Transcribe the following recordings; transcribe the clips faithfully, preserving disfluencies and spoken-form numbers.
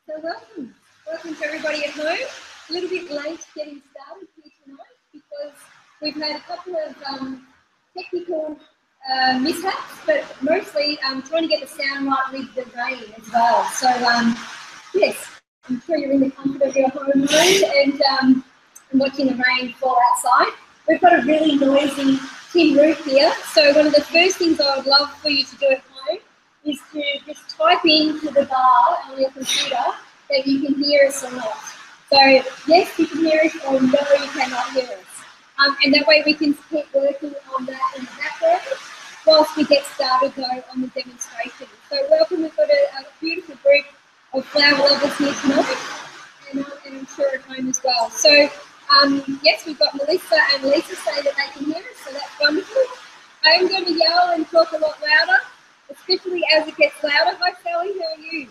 So welcome, welcome to everybody at home. A little bit late getting started here tonight because we've had a couple of um, technical uh, mishaps, but mostly um, trying to get the sound right with the rain as well. So um, yes, I'm sure you're in the comfort of your home room and, um, and watching the rain fall outside. We've got a really noisy tin roof here, so one of the first things I would love for you to do at home is to just type into the bar on your computer that you can hear us or not. So yes, you can hear us, or no, you cannot hear us. Um, and that way we can keep working on that in the background whilst we get started though on the demonstration. So welcome, we've got a, a beautiful group of flower lovers here tonight, and, uh, and I'm sure at home as well. So um, yes, we've got Melissa and Lisa saying that they can hear us, so that's wonderful. I'm going to yell and talk a lot louder, especially as it gets louder. Hi Sally, how are you?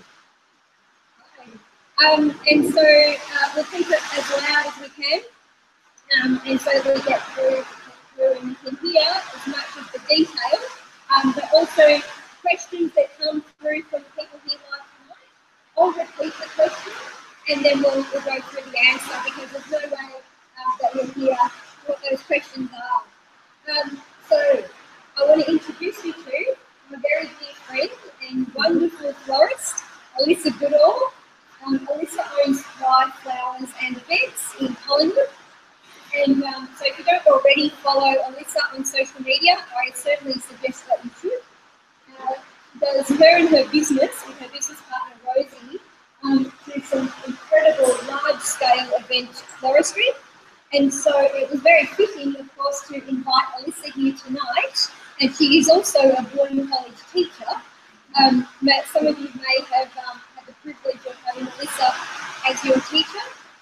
Hi. Um, and so uh, we'll keep it as loud as we can, um, and so that we get through, through and you can hear as much of the detail, um, but also questions that come through from people here live tonight. I'll repeat the question and then we'll, we'll go through the answer, because there's no way um, that you'll hear what those questions are. Um, so I want to introduce you to my very dear friend and wonderful florist, Alyssa Goodall. Um, Alyssa owns Thrive Flowers and Events in Collingwood. And um, so if you don't already follow Alyssa on social media, I certainly suggest that you should. Uh, does her and her business, with her business partner Rosie, um, do some incredible large-scale event floristry. And so it was very fitting, of course, to invite Alyssa here tonight. And she is also a Melbourne College teacher. Um, some of you may have um, had the privilege of having Alyssa as your teacher.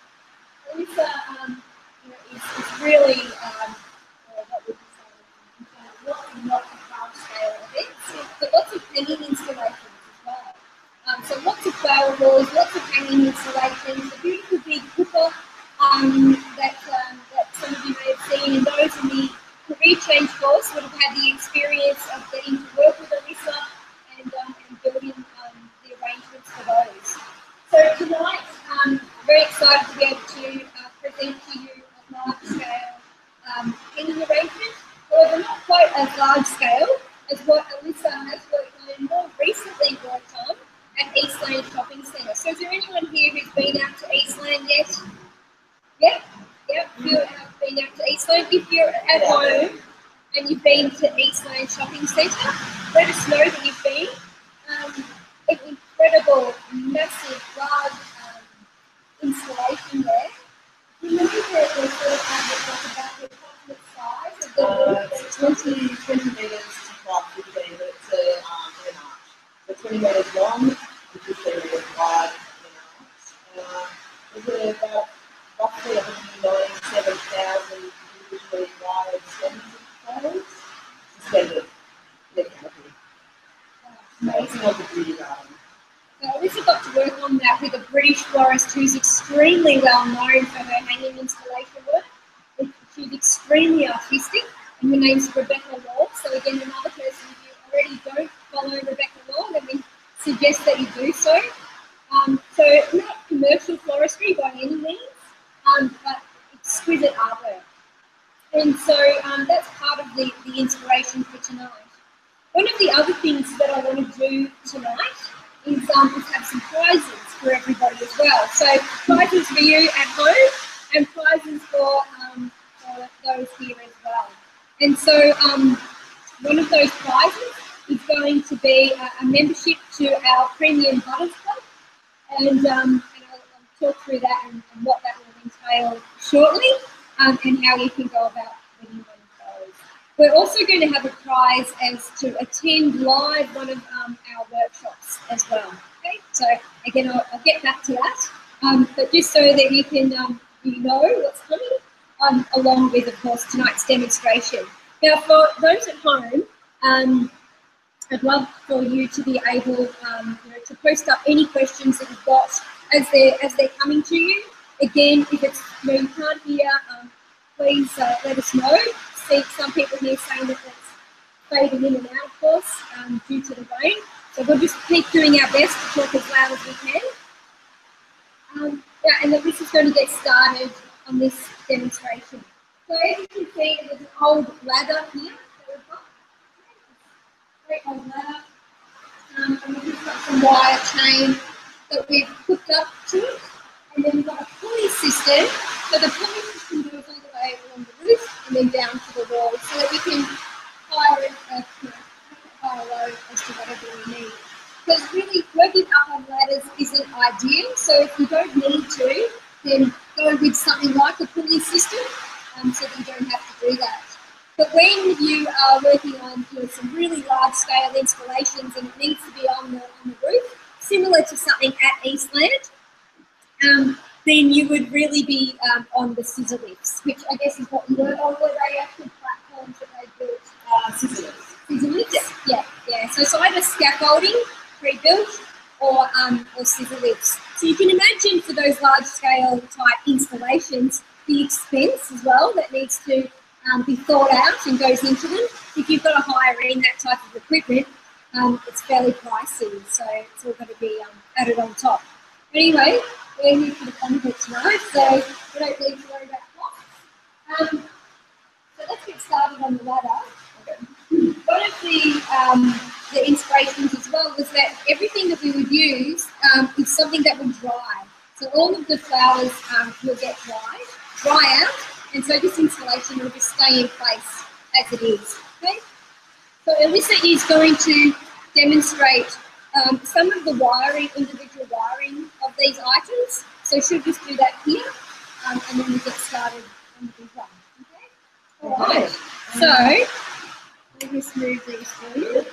Alyssa um, you know, is, is really, um, uh, what would you say, lots and lots of large-scale events, but lots of hanging installations as well. Um, so lots of flower walls, lots of hanging installations, a beautiful big cooker um, that, um, that some of you may have seen, and those in the career change course would have had the experience of getting to work with Alyssa and, um, and building um, the arrangements for those. So tonight, um, I'm very excited to be able to uh, present to you a large-scale um, hanging arrangement, however not quite as large-scale as what Alyssa has worked on and more recently worked on at Eastland Shopping Centre. So is there anyone here who's been out to Eastland yet? Yep, yep, you have been out to Eastland. If you're at home and you've been to Eastland Shopping Centre, let us know that you've been. Um, an incredible, massive, large um, installation there. Do you remember the, the sort of um, talk about the approximate size of the uh, it's twenty, twenty metres to about fifteen, but it's a um, an arch. So twenty metres long and fifteen metres wide in an arch. Uh, there's about roughly one hundred ninety-seven thousand individually wired stems of flowers suspended in a canopy. Amazing of the beauty garden. So Alyssa got to work on that with a British florist who's extremely well known for her hanging installation work. She's extremely artistic, and her name's Rebecca Law. So again, another person, if you already don't follow Rebecca Law, then we suggest that you do so. Um, so not commercial floristry by any means, um, but exquisite artwork. And so um, that's part of the, the inspiration for tonight. One of the other things that I want to do tonight is, um, is have some prizes for everybody as well. So prizes for you at home and prizes for, um, for those here as well. And so um, one of those prizes is going to be a, a membership to our Premium Butters Club. And, um, and I'll, I'll talk through that and, and what that will entail shortly, um, and how you can go about winning one of those. We're also going to have a prize as to attend live one of um, our workshops as well. Okay, so again, I'll, I'll get back to that, um, but just so that you can um, you know what's coming, um, along with, of course, tonight's demonstration. Now, for those at home, um, I'd love for you to be able um, you know, to post up any questions that you've got as they're, as they're coming to you. Again, if it's, you know, you can't hear, um, please uh, let us know. See some people here saying that it's fading in and out, of course, um, due to the rain. So we'll just keep doing our best to talk as loud as we can. Um, yeah, and then this is going to get started on this demonstration. So as you can see, there's an old ladder here that we've got. Great old ladder. Um, and we've just got some wire chain that we've hooked up to it. And then we've got a pulley system. So the pulley system goes all the way along the roof and then down to the wall so that we can fire it uh, you know, high or low as to whatever we need. Because really working up on ladders isn't ideal. So if you don't need to, then go with something like a pulley system um, so that you don't have to do that. But when you are working on you know, some really large scale installations and it needs to be on the, on the roof, similar to something at Eastland, um, then you would really be um, on the scissor lifts, which I guess is what you were on, were they actual platforms that they built? Uh, scissor lifts. Scissor lifts? Yeah, yeah. So it's either scaffolding, pre-built, or, um, or scissor lifts. So you can imagine for those large scale type installations, the expense as well that needs to um, be thought out and goes into them. If you've got to hire in that type of equipment, um, it's fairly pricey, so it's all got to be um, added on top. But anyway, we're here for the fun of it tonight, so we don't need to worry about costs. Um, so let's get started on the ladder. One of the, um, the inspirations as well was that everything that we would use um, is something that would dry. So all of the flowers um, will get dry, dry out, and so this installation will just stay in place as it is. Okay? So Alyssa is going to demonstrate um, some of the wiring, individual wiring of these items. So she'll just do that here, um, and then we'll get started on the big one. Okay? All right. So let me just move these for you.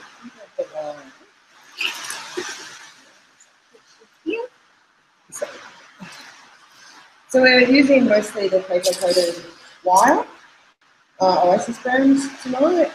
Here. So we're using mostly the paper coated wire, uh, Oasis brand tonight.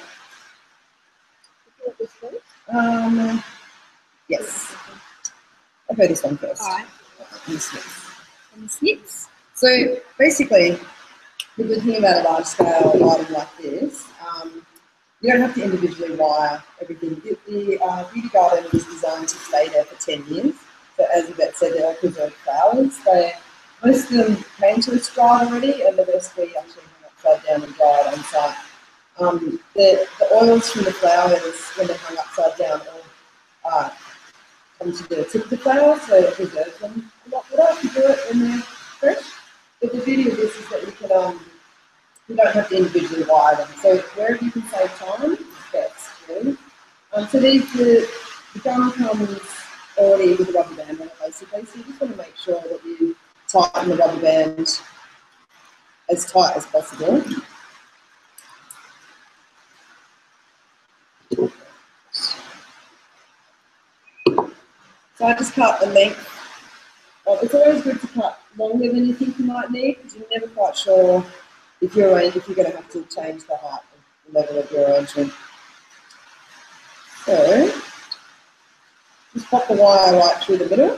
Um, yes. I'll go this one first. All right. And the snips. And the snips. So basically, the good thing about a large scale item like this, um, you don't have to individually wire everything. The, the uh, beauty garden was designed to stay there for ten years. So as Yvette said, they're preserved flowers. They, most of them came to us dried already, and the rest we actually hung upside down and dried on site. Um, the, the oils from the flowers, when they're hung upside down, all uh, come to the tip of the flower, so it preserves them a lot better if you do it when they're fresh. But the beauty of this is that you can um, you don't have to individually wire them. So wherever you can save time, it's best, really. Um, so these, the, the gum comes already with a rubber band on it, basically. So you just want to make sure that you tighten the rubber band as tight as possible. So I just cut the length. Well, it's always good to cut longer than you think you might need because you're never quite sure if you're if you're going to have to change the height, the level of your arrangement. So just pop the wire right through the middle.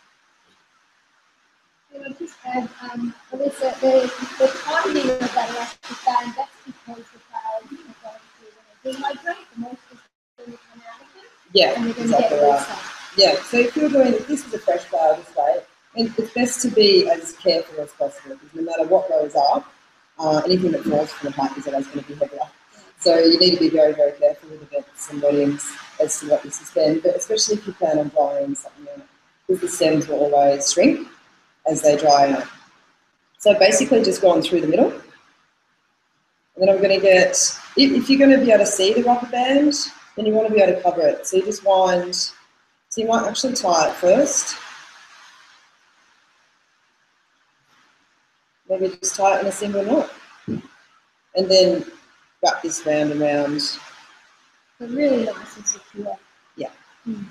And I'll just add, um, Alyssa, the, the tightening of that elastic band, that's because the flowers are going to dehydrate, the moisture is going to come out of them. Yeah, and they're going exactly to get right. Yeah, so if you're doing, if this is a fresh flower this way, and it's best to be as careful as possible because no matter what goes up, uh, anything that falls from the height is always going to be heavier. So you need to be very, very careful with the depths and volumes as to what you suspend, but especially if you plan on drying something out, because the stems will always shrink as they dry out. So basically just going through the middle. And then I'm going to get, if, if you're going to be able to see the rubber band, then you want to be able to cover it. So you just wind, so you might actually tie it first. Maybe just tie it in a single knot. And then wrap this round and round. So really nice and secure. Yeah. Hmm.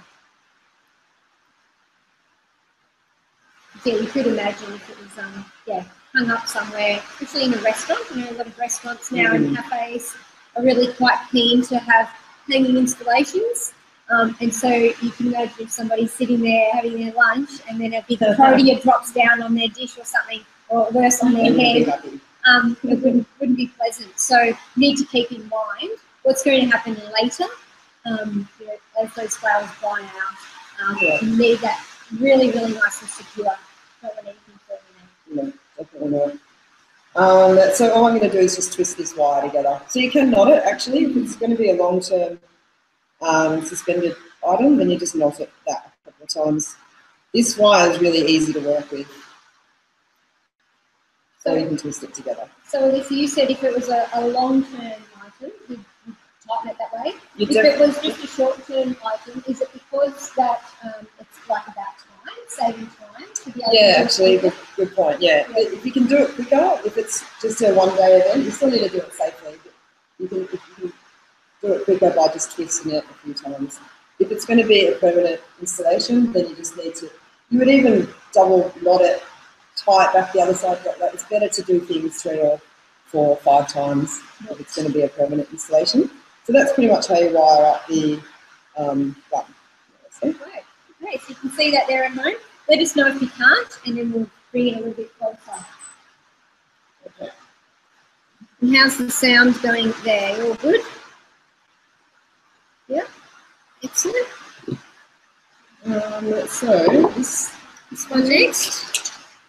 Yeah, you could imagine if it was um, yeah, hung up somewhere, especially in a restaurant. You know, a lot of restaurants now mm. and cafes are really quite keen to have hanging installations. Um, and so you can imagine if somebody's sitting there having their lunch and then a big protea drops down on their dish or something, or worse on their head, um, it wouldn't, wouldn't be pleasant. So you need to keep in mind what's going to happen later um, you know, as those flowers dry out. Um, yeah. You need that really, really nice and secure. Don't want anything firming. No, definitely not. Um, so all I'm going to do is just twist this wire together. So you can knot it actually. If it's going to be a long-term um, suspended item, then you just knot it that a couple of times. This wire is really easy to work with. So you can twist it together. So if you said if it was a, a long-term item, you'd, you'd tighten it that way. You if it was just a short-term item, is it because that um, it's like about time, saving time to be able yeah, to actually, good, good point. Yeah. yeah, if you can do it quicker, if it's just a one-day event, you still need to do it safely. But you can, if you can do it quicker by just twisting it a few times. If it's going to be a permanent installation, then you just need to. You would even double knot it. Tie it back the other side. Like it's better to do things three or four or five times if it's going to be a permanent installation. So that's pretty much how you wire up the um, button. Great. Okay, so you can see that there at home. Let us know if you can't, and then we'll bring it a little bit closer. Okay. And how's the sound going there? All good? Yeah. Excellent. Um, so this This one next.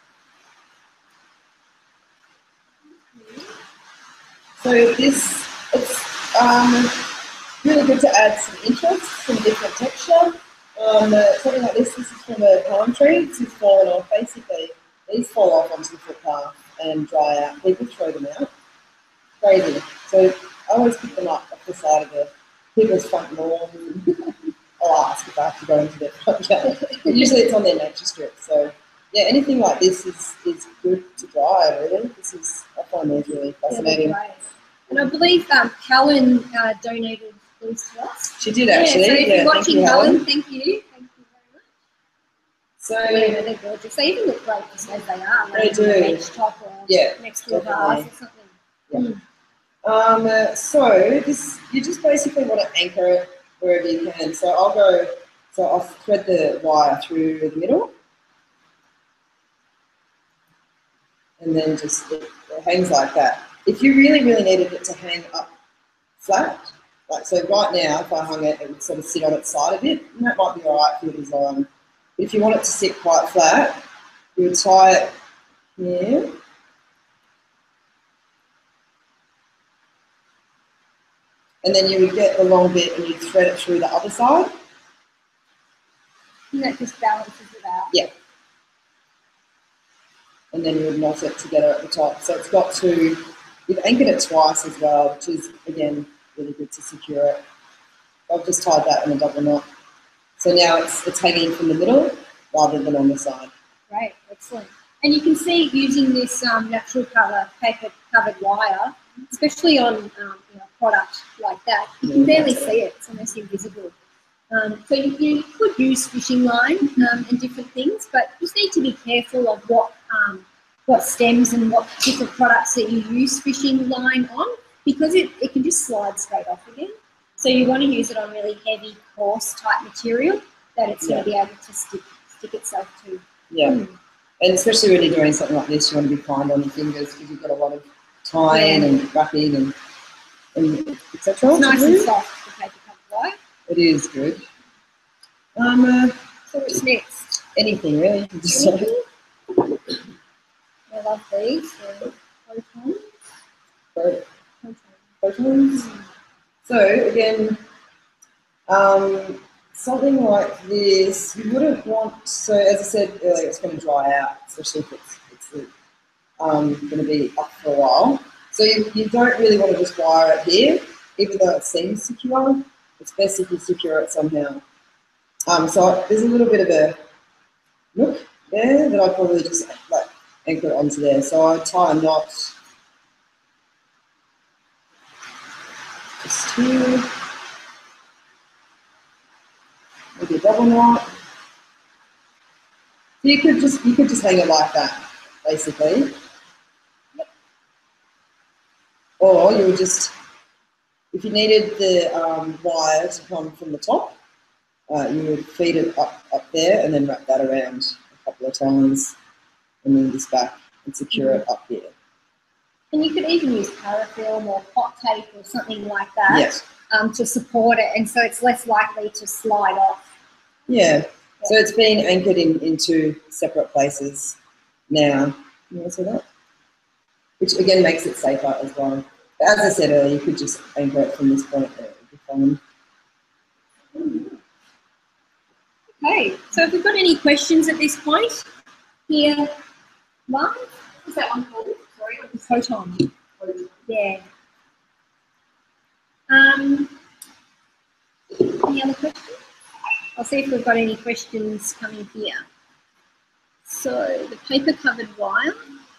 So this, it's um, really good to add some interest, some different texture. Um, uh, something like this, this is from a palm tree, this is fallen off. Basically, these fall off onto the footpath and dry out. People throw them out. Crazy. So I always pick them up off the side of the people's front lawn. I'll ask if I have to go into their front yard. Usually it's on their nature strip. So yeah, anything like this is, is good to dry, really. This is, I find these really fascinating. Yeah, and I believe um, Helen uh, donated these to us. She did actually. Yeah, so if yeah, you're watching, you, Helen, Helen, thank you. Thank you very much. So yeah, they're gorgeous. They even look great just as they are. Like they do. Bench top or yeah, next to a vase or something. Yeah. Mm. Um, uh, so this, you just basically want to anchor it wherever you can. So I'll go, so I'll thread the wire through the middle. And then just, it, it hangs like that. If you really, really needed it to hang up flat, like so right now, if I hung it, it would sort of sit on its side a bit, and that might be all right for your design. But if you want it to sit quite flat, you would tie it here. And then you would get the long bit and you'd thread it through the other side. And that just balances it out. Yeah. And then you would knot it together at the top. So it's got to, you've anchored it twice as well, which is, again, really good to secure it. I've just tied that in a double knot. So now it's, it's hanging from the middle rather than on the side. Great, excellent. And you can see using this um, natural colour paper covered wire, especially on um, you know, a product like that, you can barely see it, it's almost invisible. Um, so you, you could use fishing line um, and different things, but you just need to be careful of what um, what stems and what different products that you use fishing line on, because it, it can just slide straight off again. So you want to use it on really heavy, coarse type material that it's yeah. going to be able to stick, stick itself to. Yeah, mm. And especially when you're doing something like this, you want to be kind on your fingers because you've got a lot of tying yeah. and wrapping and, and et cetera. It's nice and soft, the paper covered wire. It is good. Um, uh, so what's next? Anything really. Anything? I love these. So, photons. Photons. Photons. Mm. So again, um, something like this, you wouldn't want. So as I said earlier, it's going to dry out, especially if it's it's um, going to be up for a while. So you, you don't really want to just wire it here, even though it seems secure. It's best if you secure it somehow. Um, so there's a little bit of a nook there that I probably just like anchor it onto there. So I tie a knot just here, maybe a double knot. You could just you could just hang it like that, basically. Or you would just, if you needed the um, wire to come from the top, uh, you would feed it up, up there and then wrap that around a couple of times and then this back and secure it up here. And you could even use parafilm or hot tape or something like that yes. um, to support it, and so it's less likely to slide off. Yeah, yeah. So it's been anchored in, in two separate places. now. You want to see that? Which again makes it safer as well. But as I said earlier, you could just anchor it from this point there. It would be fine. Okay, so if we've got any questions at this point, here, Mark? Is that one called? Sorry, Photon. Yeah. Um, any other questions? I'll see if we've got any questions coming here. So the paper covered wire.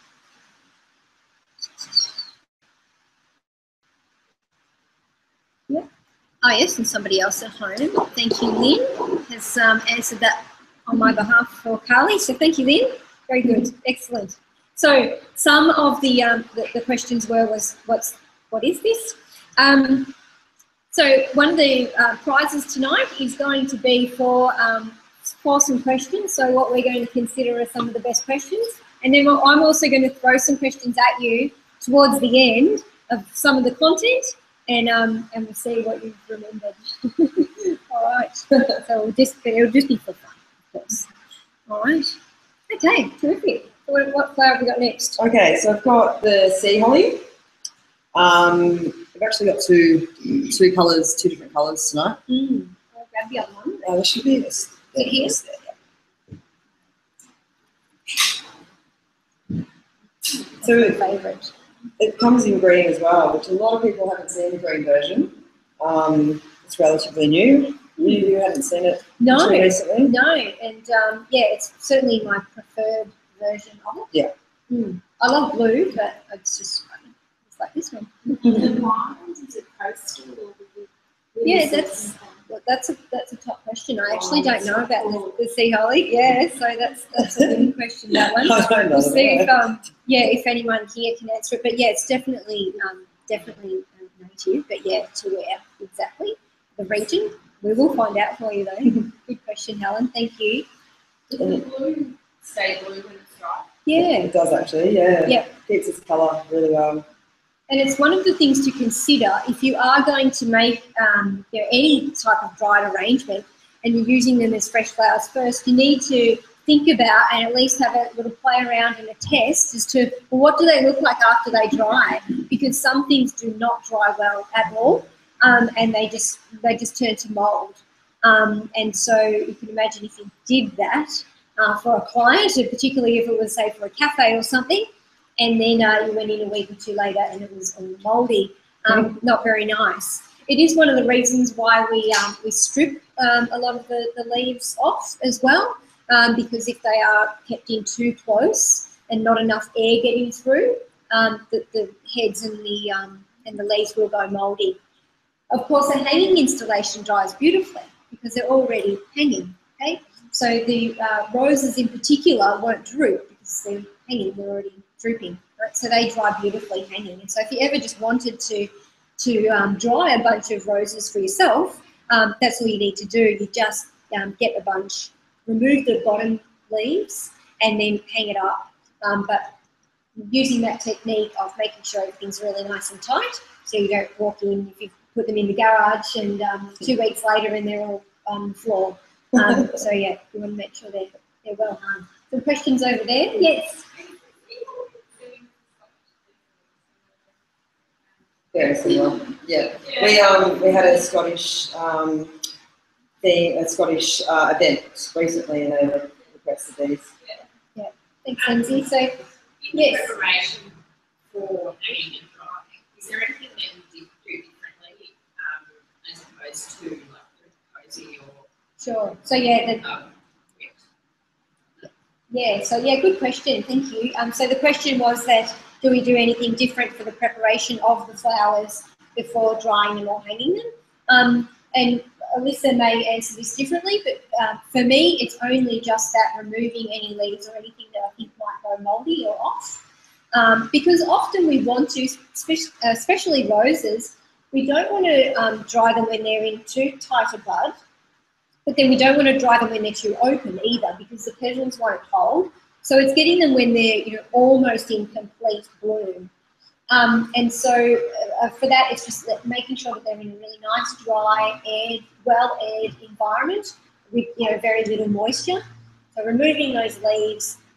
Yeah. Oh yes, and somebody else at home. Thank you, Lynn, has um, answered that on my behalf for Carly. So thank you, Lynn. Very good, excellent. So some of the um, the, the questions were was what's what is this? Um, so one of the uh, prizes tonight is going to be for um, for some questions. So what we're going to consider are some of the best questions, and then I'm also going to throw some questions at you towards the end of some of the content. And um and we'll see what you've remembered. All right. So we'll just it'll just be for fun, of course. All right. Okay. Terrific. So what, what flower have we got next? Okay, so I've got the sea holly. Um, I've actually got two two colours, two different colours tonight. Mm. I'll grab the other one. Uh, there should be this. Is it here? So my favourite. It comes in green as well, which a lot of people haven't seen the green version. Um, it's relatively new. You, you haven't seen it no, recently? No, and um, yeah, it's certainly my preferred version of it. Yeah. Mm. I love blue, but it's just it's like this one. Is it coastal or yeah, that's that's a that's a top question. I actually don't know about the, the sea holly. Yeah, so that's that's a good question. That one. I don't know. We'll see if um yeah if anyone here can answer it. But yeah, it's definitely um definitely native. But yeah, to where exactly the region? We will find out for you though. Good question, Helen. Thank you. Does the blue stay blue when it's dry? Yeah, It does actually. Yeah. Yeah. Keeps its colour really well. And it's one of the things to consider if you are going to make um, you know, any type of dried arrangement and you're using them as fresh flowers first, you need to think about and at least have a little play around and a test as to, well, what do they look like after they dry? Because some things do not dry well at all, um, and they just they just turn to mould. Um, and so you can imagine if you did that uh, for a client, and particularly if it was, say, for a cafe or something, and then uh, you went in a week or two later and it was all mouldy, um, not very nice. It is one of the reasons why we um, we strip um, a lot of the, the leaves off as well, um, because if they are kept in too close and not enough air getting through, um, the, the heads and the um, and the leaves will go mouldy. Of course, a hanging installation dries beautifully because they're already hanging. Okay, so the uh, roses in particular won't droop because they're hanging; they're already drooping. Right? So they dry beautifully hanging. And so if you ever just wanted to to um, dry a bunch of roses for yourself, um, that's all you need to do. You just um, get a bunch, remove the bottom leaves, and then hang it up. Um, but using that technique of making sure everything's really nice and tight, so you don't walk in if you put them in the garage and um, two weeks later and they're all on the floor. Um, so yeah, you want to make sure they're they're well hung. Some questions over there? Yes. Very similar. Yeah. We um we had a Scottish um thing, a Scottish uh, event recently, and they requested these. Yeah. Thanks, Lindsay. So In yes. preparation for hanging and drying, is there anything that you do differently um, as opposed to like cozy or Sure. So yeah, the, um, yeah. So yeah, good question. Thank you. Um, so the question was that do we do anything different for the preparation of the flowers before drying them or hanging them? Um, and Alyssa may answer this differently, but uh, for me, it's only just that removing any leaves or anything that I think might go mouldy or off. Um, because often we want to, especially roses, we don't want to um, dry them when they're in too tight a bud, but then we don't want to dry them when they're too open either, because the petals won't hold. So it's getting them when they're, you know, almost in complete bloom. Um, and so uh, for that, it's just that making sure that they're in a really nice, dry, aired, well-aired environment with, you know, very little moisture. So removing those leaves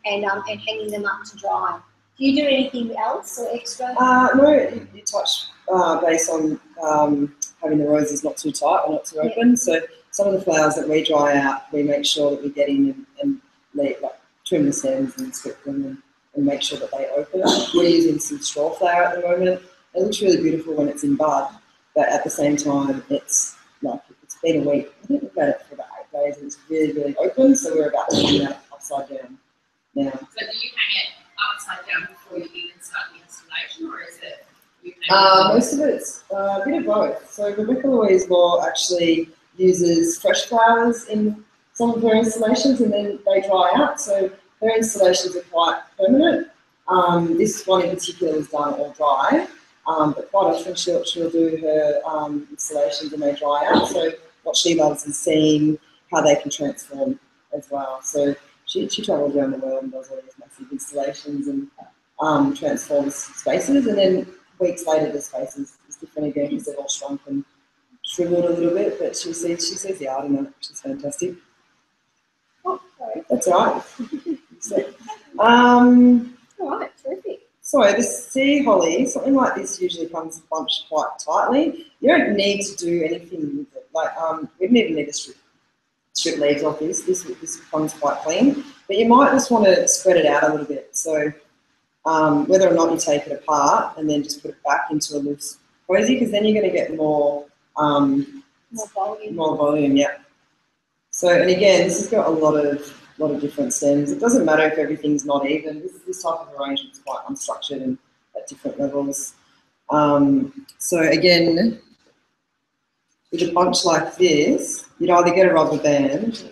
and um, and hanging them up to dry. Do you do anything else or extra? Uh, no, you, you touch uh, base on um, having the roses not too tight or not too open. Yeah. So some of the flowers that we dry out, we make sure that we get in and, and let, like, trim the stems and strip them and, and make sure that they open. We're using some straw flower at the moment. It looks really beautiful when it's in bud, but at the same time, it's like it's been a week. I think we've had it for about eight days and it's really, really open. So we're about to hang that upside down now. So do you hang it upside down before you even start the installation, or is it? You uh, most of it's uh, a bit of both. So Rebecca Louise Law actually uses fresh flowers in some of her installations, and then they dry out. So her installations are quite permanent. Um, this one in particular is done all dry, um, but quite often she'll, she'll do her um, installations and they dry out. So what she loves is seeing how they can transform as well. So she, she travels around the world and does all these massive installations and um, transforms spaces, and then weeks later the space is, is different again because they've all shrunk and shriveled a little bit, but she sees, she sees the art in it, which is fantastic. Oh, sorry. That's all right. So, um, all right, terrific. So the sea holly, something like this usually comes bunched quite tightly. You don't need to do anything with it. Like um, we didn't even need to strip, strip leaves off this. This this comes quite clean, but you might just want to spread it out a little bit. So um, whether or not you take it apart and then just put it back into a loose posy, because then you're going to get more um, more volume. More volume, yeah. So and again, this has got a lot of lot of different stems. It doesn't matter if everything's not even. This, this type of arrangement is quite unstructured and at different levels. Um, so again, with a bunch like this, you'd either get a rubber band,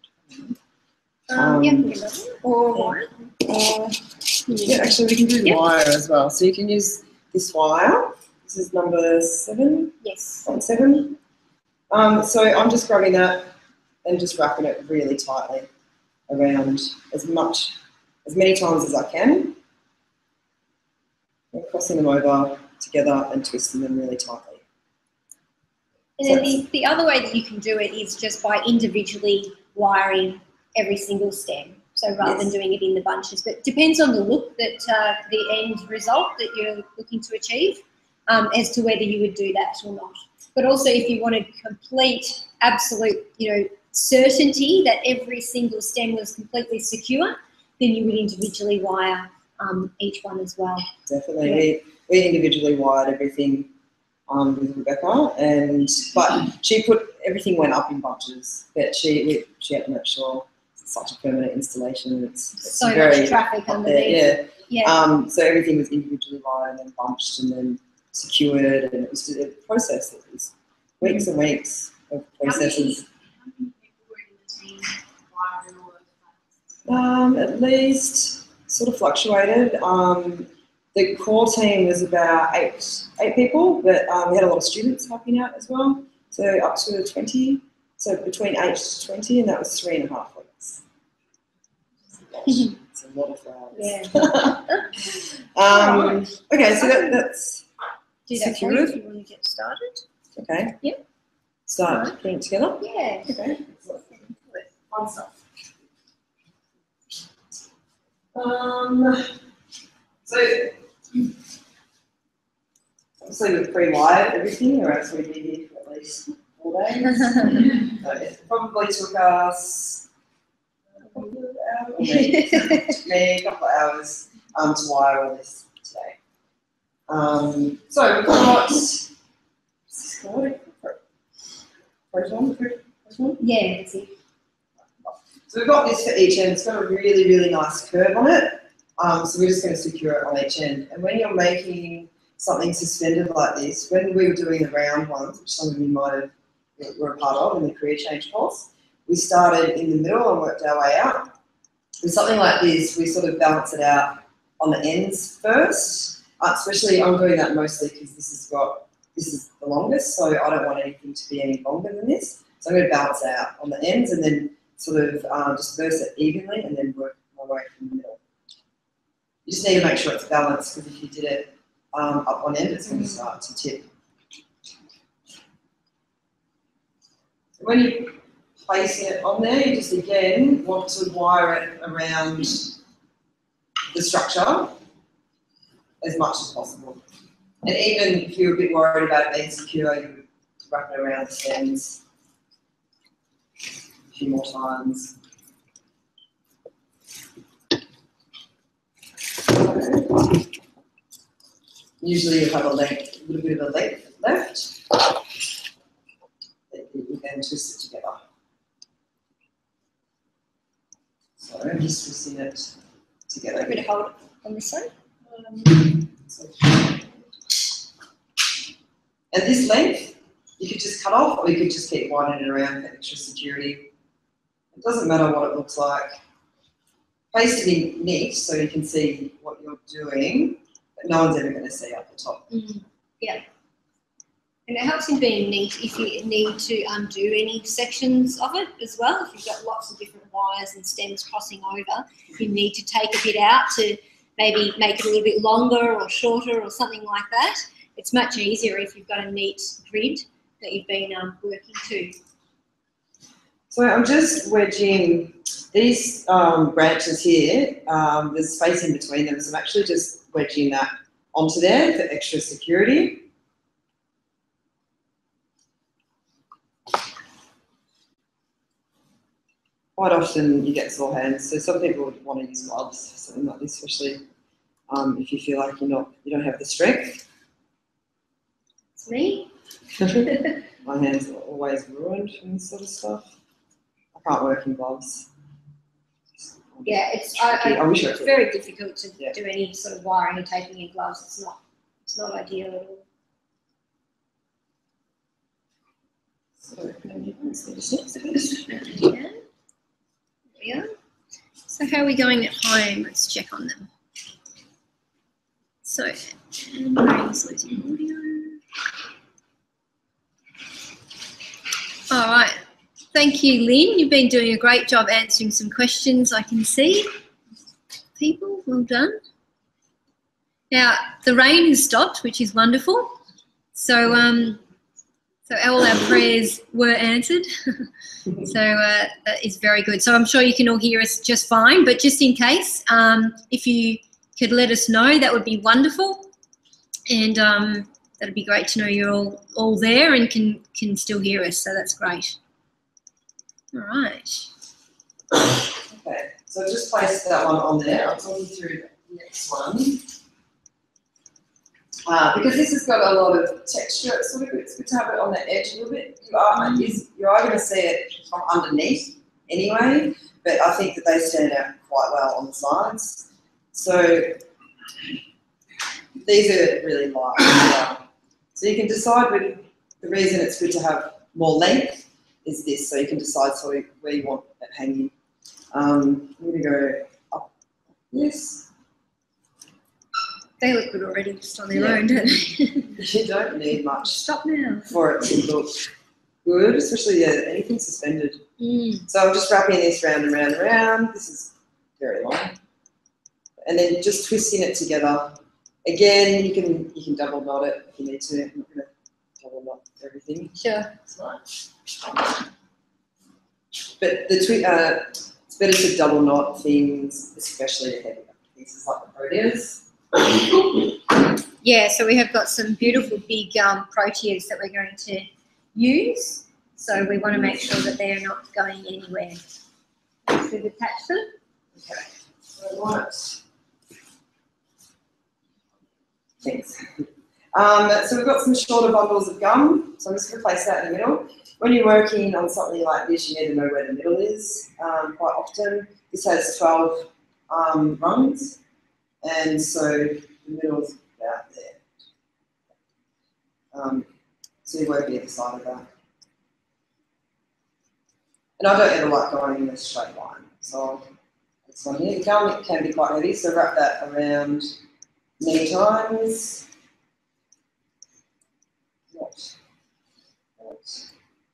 um, um, yeah, or wire. Uh, yeah, actually we can do yep. wire as well. So you can use this wire. This is number seven. Yes. Point seven. Um, so I'm just grabbing that and just wrapping it really tightly around as much, as many times as I can, and crossing them over together and twisting them really tightly. And so then the, the other way that you can do it is just by individually wiring every single stem. So rather yes. than doing it in the bunches, but it depends on the look that uh, the end result that you're looking to achieve um, as to whether you would do that or not. But also if you wanted complete, absolute, you know, certainty that every single stem was completely secure, then you would individually wire um, each one as well. Definitely. Yeah. We, we individually wired everything um, with Rebecca, and but she put, everything went up in bunches, but she, we, she had to make sure it's such a permanent installation. It's, it's so very much traffic underneath. Yeah. yeah. Um, so everything was individually wired and then bunched and then secured, and it was just a process that was weeks and weeks of processes. Um, at least sort of fluctuated. Um, the core team was about eight eight people, but um, we had a lot of students helping out as well, so up to twenty. So between eight to twenty, and that was three and a half weeks. It's a lot of flowers. Yeah. um, right. Okay, so that, that's do that for you if you want to get started. Okay. Yep. Start right. putting it together. Yeah. Okay. Fun stuff. Um, so, obviously we've pre-wired everything, or else we'd be here for at least four days. So it probably took us a couple of hours, me, me, a couple of hours um, to wire all this today. Um, so we've got, what's this called? Proton? Proton? Yeah, that's it. So we've got this for each end. It's got a really, really nice curve on it. Um, so we're just going to secure it on each end. And when you're making something suspended like this, when we were doing the round ones, which some of you might have were a part of in the career change course, we started in the middle and worked our way out. With something like this, we sort of balance it out on the ends first. Uh, especially, I'm doing that mostly because this has got, this is the longest, so I don't want anything to be any longer than this. So I'm going to balance it out on the ends and then sort of um, disperse it evenly and then work my way from the middle. You just need to make sure it's balanced, because if you did it um, up one end, it's going to start to tip. When you're placing it on there, you just again want to wire it around the structure as much as possible. And even if you're a bit worried about it being secure, you would wrap it around the stems a few more times. Usually you have a length, a little bit of a length left. That you then twist it together. So I'm just twisting it together. A bit of hold on this side. Um, so, and this length, you could just cut off, or you could just keep winding it around for extra security. It doesn't matter what it looks like. Paste it in neat so you can see what you're doing, but no one's ever going to see up the top. Mm, yeah. And it helps in being neat if you need to undo any sections of it as well. If you've got lots of different wires and stems crossing over, you need to take a bit out to maybe make it a little bit longer or shorter or something like that. It's much easier if you've got a neat grid that you've been um, working to. So I'm just wedging these um, branches here. Um, there's space in between them, so I'm actually just wedging that onto there for extra security. Quite often you get sore hands, so some people would want to use gloves for something like this, especially um, if you feel like you're not, you don't have the strength. It's me. My hands are always ruined from this sort of stuff. I can't work in gloves. Yeah, it's I, I, I wish I it's could. very difficult to Yeah. do any sort of wiring and taping in gloves. It's not it's not ideal at all. So, Yeah. Yeah. So how are we going at home? Let's check on them. So, and Graham's losing audio. All right. Thank you, Lynn. You've been doing a great job answering some questions, I can see. People, well done. Now, the rain has stopped, which is wonderful. So, um, so all our prayers were answered. So uh, that is very good. So I'm sure you can all hear us just fine, but just in case, um, if you could let us know, that would be wonderful. And um, that'd be great to know you're all, all there and can, can still hear us, so that's great. All right. okay, so just place that one on there. I'll talk you through the next one. Uh, because this has got a lot of texture, it's sort of it's good to have it on the edge a little bit. You are, Mm. is, you are going to see it from underneath anyway, but I think that they stand out quite well on the sides. So these are really light. Yeah. So you can decide with, the reason it's good to have more length is this, so you can decide sort of where you want it hanging. Um, I'm going to go up this. They look good already just on their Yeah. own, don't they? You don't need much Stop now. for it to look good, especially yeah, anything suspended. Mm. So I'm just wrapping this round and round and round. This is very long. And then just twisting it together. Again, you can you can double knot it if you need to. I'm not going to double knot everything. Sure. But the twi- uh, it's better to double knot things, especially the heavy pieces like the proteas. Yeah, so we have got some beautiful big um, proteas that we're going to use. So we want to make sure that they're not going anywhere. So we've attached them. Okay. So right. Thanks. Um, so we've got some shorter bundles of gum. So I'm just going to place that in the middle. When you're working on something like this, you need to know where the middle is. Um, quite often, this has twelve um, rungs. And so the middle's about there. Um, so you work either side of that. And I don't ever like going in a straight line. So this one here, the gum can be quite heavy, so wrap that around many times. Not, not.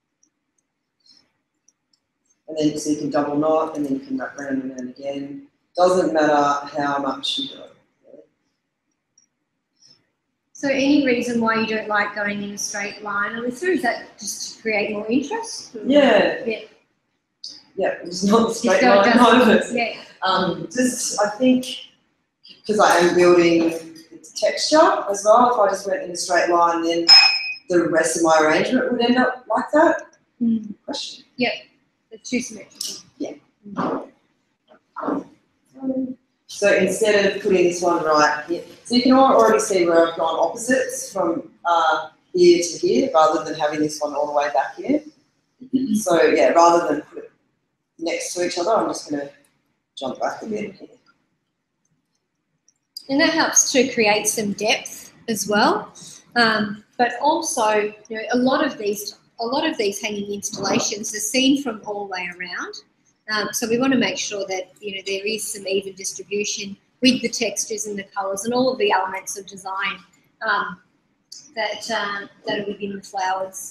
And then so you can double knot, and then you can wrap around and around again. Doesn't matter how much you do it. Really. So any reason why you don't like going in a straight line, Alyssa? Is that just to create more interest? Or? Yeah. Yeah. Yeah, it's not a straight Just go line down- either. Yeah. Um, just, I think because I am building texture as well. If I just went in a straight line, then the rest of my arrangement would end up like that. Mm. Question. Yep, the two symmetrical. Yeah. Mm. So instead of putting this one right here, so you can al- already see where I've gone opposites from uh, here to here, rather than having this one all the way back here. So yeah, rather than put it next to each other, I'm just going to jump back a bit here. And that helps to create some depth as well. Um, but also, you know, a lot of these, a lot of these hanging installations are seen from all the way around. Um, so we want to make sure that, you know, there is some even distribution with the textures and the colours and all of the elements of design um, that um, that are within the flowers.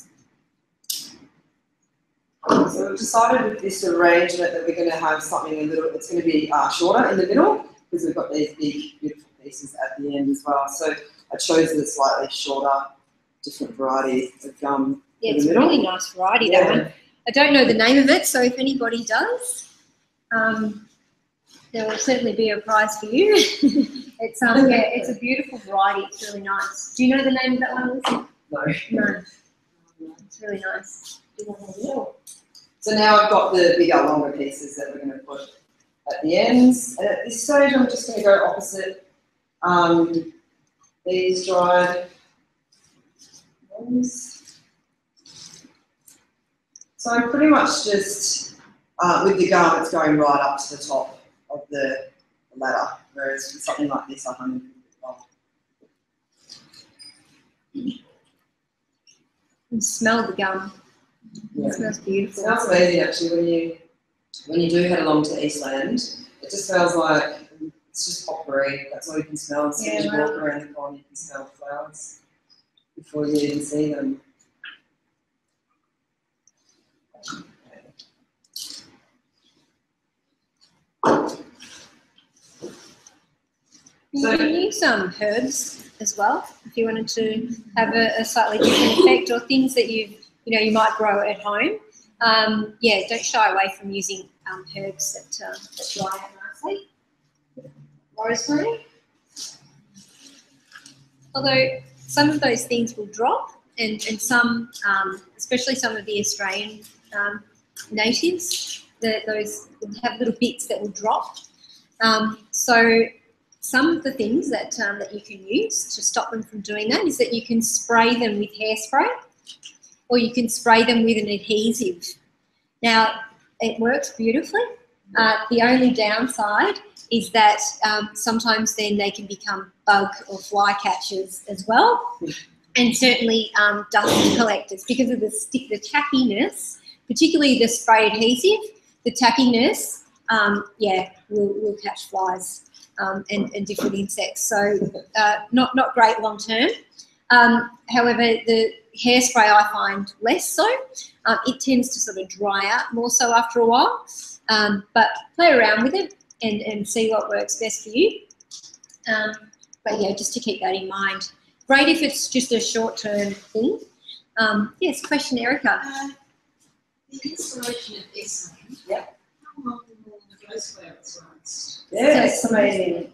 So we've decided with this arrangement that we're going to have something a little, it's going to be uh, shorter in the middle, because we've got these big, beautiful pieces at the end as well. So I chose the slightly shorter, different variety of gum Yeah, in it's the a middle. really nice variety, Yeah. that one. I don't know the name of it, so if anybody does, um, there will certainly be a prize for you. It's um, yeah, it's a beautiful variety. It's really nice. Do you know the name of that one, Alyssa? No. No. It's really nice. So now I've got the bigger, longer pieces that we're going to put at the ends. And at this stage, I'm just going to go opposite um, these dried ones. So I'm pretty much just, uh, with the gum, it's going right up to the top of the ladder, whereas with something like this, I hung a bit long. And smell the gum. Yeah. It smells It beautiful. smells amazing actually when you when you do head along to Eastland. It just smells like it's just potpourri. That's all you can smell. As soon as you Yeah, walk wow. around the corner, you can smell the flowers before you even see them. You So- can use some herbs as well if you wanted to have a, a slightly different effect, or things that you you know you might grow at home. Um, yeah, don't shy away from using um, herbs that, uh, that dry out nicely. Rosemary. Although some of those things will drop, and, and some, um, especially some of the Australian um, natives, the, those will have little bits that will drop. Um, so some of the things that, um, that you can use to stop them from doing that is that you can spray them with hairspray, or you can spray them with an adhesive. Now, it works beautifully. Uh, the only downside is that um, sometimes then they can become bug or fly catchers as well, and certainly um, dust collectors because of the stick, the tackiness, particularly the spray adhesive. The tackiness, um, yeah, will, will catch flies um, and, and different insects. So uh, not not great long term. Um, however, the hairspray I find less so. Um, it tends to sort of dry out more so after a while. Um, but play around with it and, and see what works best for you. Um, but yeah, just to keep that in mind. Great if it's just a short-term thing. Um, yes, question, Erica. Uh, the installation of this one, Yeah. how long will those flowers last? Yeah, So- it's amazing.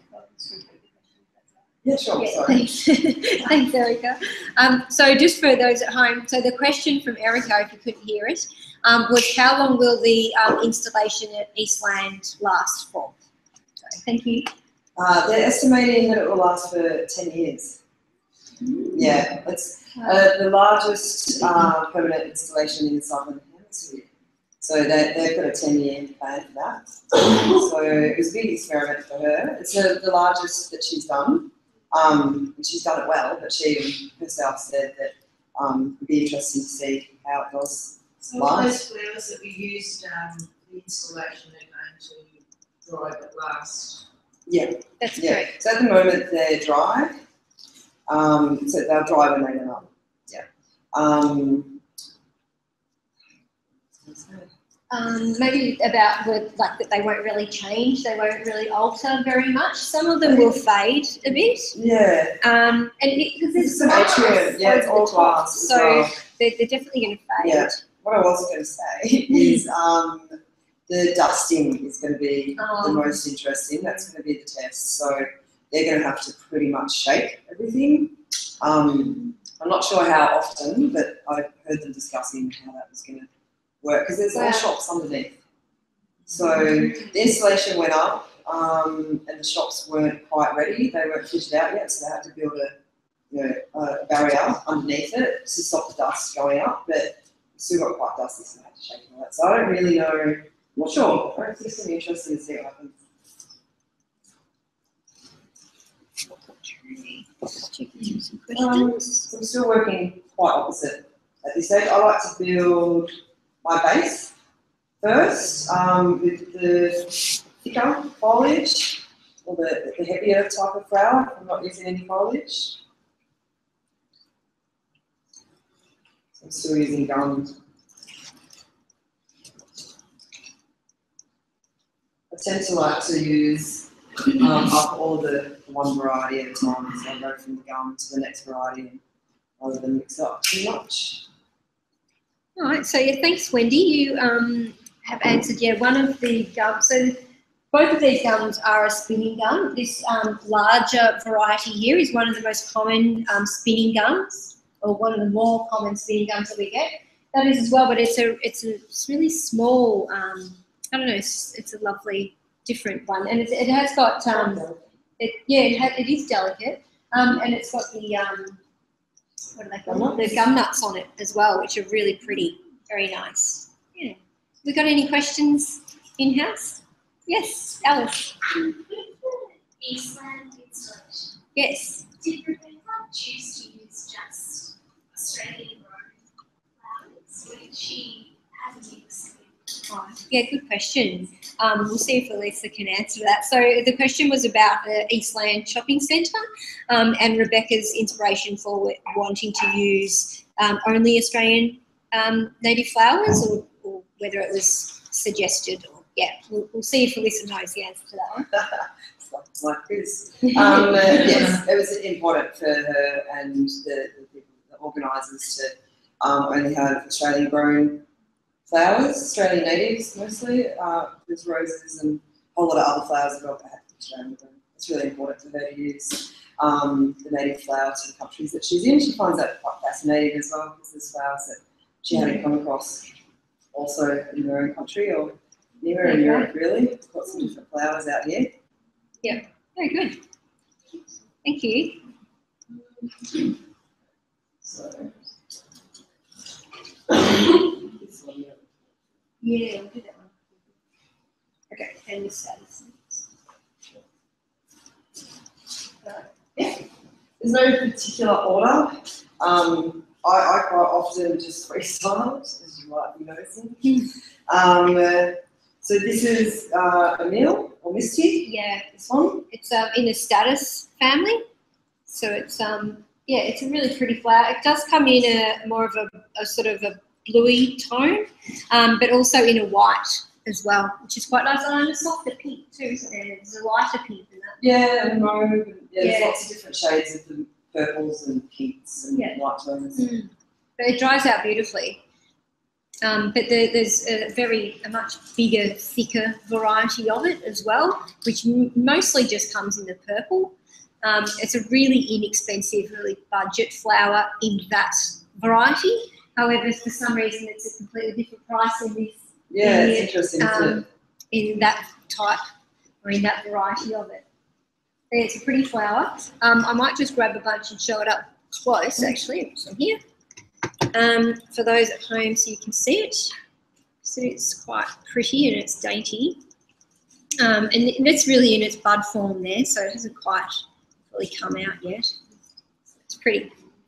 Yeah, sure. Yeah, Sorry. thanks. Thanks, Erica. Um, so just for those at home, so the question from Erica, if you couldn't hear it, um, was how long will the um, installation at Eastland last for? So, thank you. Uh, they're estimating that it will last for ten years. Yeah, it's uh, the largest uh, permanent installation in the Southern Hemisphere. So they, they've got a ten-year plan for that. So it was a big experiment for her. It's a, the largest that she's done. Um, and she's done it well, but she herself said that um, it would be interesting to see how it goes. So all those flowers that we used, um, the installation are going to dry but last. Yeah, That's yeah. correct. So at the moment they're dry. Um, so they'll dry when they go up. Yeah. Um, Um, maybe about the, like that they won't really change, they won't really alter very much. Some of them will fade a bit. yeah. Um, and because there's Some glass atrium, yeah, it's over all the top, glass as so well. they're, they're definitely going to fade. Yeah. What I was going to say is um, the dusting is going to be the Um, most interesting. That's going to be the test. So they're going to have to pretty much shake everything. Um, I'm not sure how often, but I heard them discussing how that was going to work because there's Wow. all shops underneath. So the installation went up um, and the shops weren't quite ready. They weren't fitted out yet, so they had to build a, you know, a barrier underneath it to stop the dust going up. But it's still got quite dusty, so they had to shake all that. So I don't really know. I'm not sure. I'm just going to be interested to see what happens. Um, so I'm still working quite opposite at this stage. I like to build my base first um, with the thicker foliage or the, the heavier type of flower. I'm not using any foliage. So I'm still using gums. I tend to like to use um, up all the one variety at a time, so I go from the gum to the next variety rather than mix up too much. All right, so yeah, thanks, Wendy. You um, have answered, yeah, one of the gums. So both of these gums are a spinning gum. This um, larger variety here is one of the most common um, spinning gums, or one of the more common spinning gums that we get. That is as well, but it's a it's a it's really small. Um, I don't know. It's, it's a lovely different one, and it, it has got um, it yeah, it, has, it is delicate, um, and it's got the um. What do they call it? The gum nuts on it as well, which are really pretty, very nice. Yeah. We got any questions in house? Yes, Alice. Eastland installation. Yes. Did Rebecca choose to use just Australian grown flowers, or did she have a mix? Right. Yeah, good question. Um, we'll see if Alyssa can answer that. So the question was about the Eastland Shopping Centre um, and Rebecca's inspiration for wanting to use um, only Australian um, native flowers, or, or whether it was suggested. Or yeah, we'll, we'll see if Alyssa knows the answer to that one. Like this. Um, uh, yes, it was important for her and the, the, the organisers to um, only have Australian grown flowers, Australian natives mostly. Uh, there's roses and a whole lot of other flowers as well that have Australian grown. It's really important for her to use um, the native flower to the countries that she's in. She finds that quite fascinating as well, because there's flowers that she hadn't come across also in her own country or near in Europe, really. There's got some different flowers out here. Yeah, very good. Thank you. So. Yeah, I'll do that one. Okay, and the status. Yeah, there's no particular order. Um, I, I quite often just freestyle, as you might be noticing. um, uh, so this is uh, Emile or Misty. Yeah, This one. it's um, in the status family. So it's um yeah, it's a really pretty flower. It does come in a more of a, a sort of a bluey tone, um, but also in a white as well, which is quite nice. And a softer pink too, isn't there? There's a lighter pink in that. Yeah, and mauve. And, yeah, there's Yeah. lots of different shades of the purples and pinks and Yeah. white tones. Mm. But it dries out beautifully. Um, but the, there's a very, a much bigger, thicker variety of it as well, which m mostly just comes in the purple. Um, it's a really inexpensive, really budget flower in that variety. However, for some reason, it's a completely different price in this. Yeah, in it's the, interesting, isn't um, it? in that type or in that variety of it. Yeah, it's a pretty flower. Um, I might just grab a bunch and show it up close, actually. It's on here. Um, for those at home, so you can see it. So it's quite pretty and it's dainty. Um, and that's really in its bud form there, so it hasn't quite fully come out yet. It's pretty.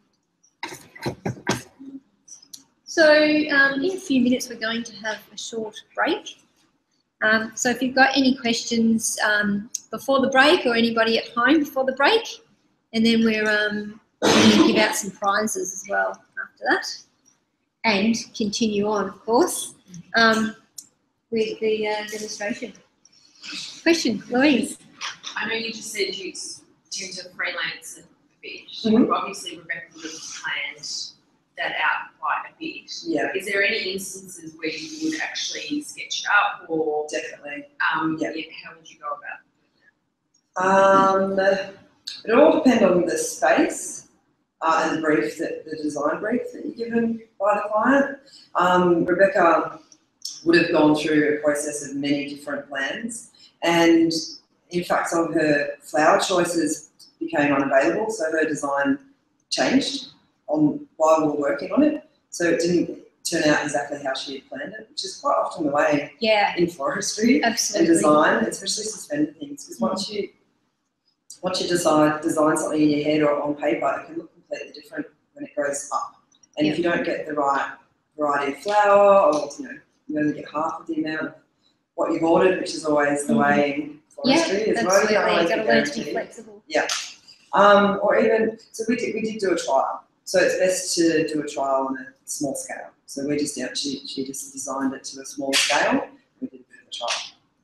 So um, in a few minutes, we're going to have a short break. Um, so if you've got any questions um, before the break, or anybody at home before the break, and then we're um, going to give out some prizes as well after that, and continue on, of course, um, with the uh, demonstration. Question, Louise? I know you just said you due to freelance a bit. Mhm. Obviously, Rebecca would have planned that out quite a bit. Yeah, Is there any instances where you would actually sketch it up, or definitely. um, Yeah. yeah, how would you go about Um, it all depends on the space uh, and the brief, that the design brief that you're given by the client. Um, Rebecca would have gone through a process of many different plans, and in fact some of her flower choices became unavailable, so her design changed on while we were working on it. So it didn't turn out exactly how she had planned it, which is quite often the way Yeah, in floristry absolutely. and design, especially suspended things. Because once you once you decide design something in your head or on paper, it can look completely different when it goes up. And Yeah. if you don't get the right variety of flower, or you know, you only get half of the amount of what you've ordered, which is always the Mhm. way in floristry Yeah, as well. You absolutely. don't You've always got to be learn to be guaranteed. flexible. Um, or even, so we did, we did do a trial. So it's best to do a trial on a small scale. So we just, yeah, she, she just designed it to a small scale. We did a bit of a trial.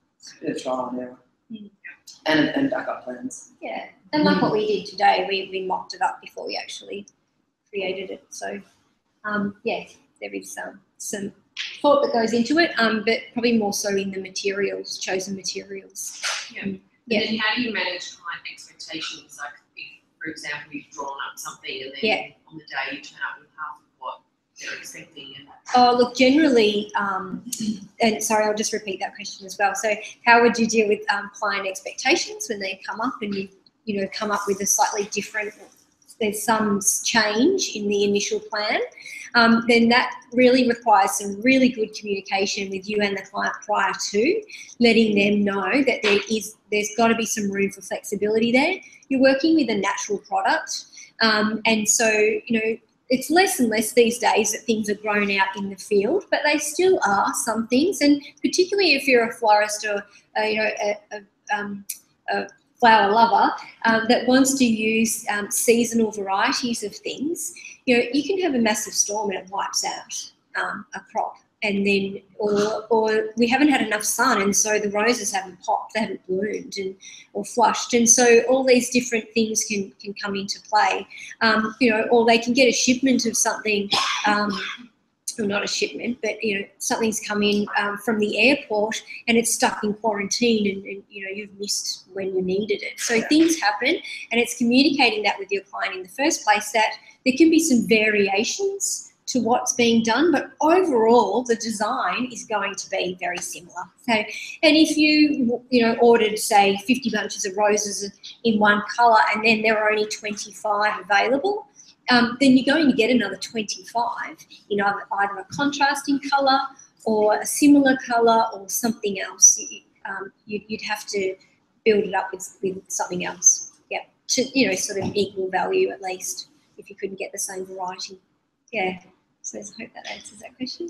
A bit of trial and error. Mm. And, and backup plans. Yeah, and like what we did today, we, we mocked it up before we actually created it. So, um, yeah, there is um, some thought that goes into it, um, but probably more so in the materials, chosen materials. Yeah. Um, And yeah. then how do you manage client expectations? Like, if, for example, you've drawn up something and then Yeah. on the day you turn up with half of what they're expecting. And Oh, look, generally, um, and sorry, I'll just repeat that question as well. So how would you deal with um, client expectations when they come up and you, you know, come up with a slightly different, there's some change in the initial plan, um, then that really requires some really good communication with you and the client prior to, letting them know that there is, there's got to be some room for flexibility there. You're working with a natural product, um, and so, you know, it's less and less these days that things are grown out in the field, but they still are some things, and particularly if you're a florist or uh, you know a, a, um, a flower lover um, that wants to use um, seasonal varieties of things, you know, you can have a massive storm and it wipes out um, a crop, and then or or we haven't had enough sun, and so the roses haven't popped, they haven't bloomed and or flushed, and so all these different things can can come into play. Um, you know, or they can get a shipment of something. Um, well, not a shipment, but you know, something's come in um, from the airport and it's stuck in quarantine, and, and you know, you've missed when you needed it. So things happen, and it's communicating that with your client in the first place, that there can be some variations to what's being done, but overall the design is going to be very similar. So, and if you you know ordered say fifty bunches of roses in one colour and then there are only twenty-five available, Um, then you're going to get another twenty-five in either, either a contrasting colour or a similar colour or something else. You, um, you'd, you'd have to build it up with, with something else, yeah, to you know sort of equal value at least, if you couldn't get the same variety. Yeah, so I hope that answers that question.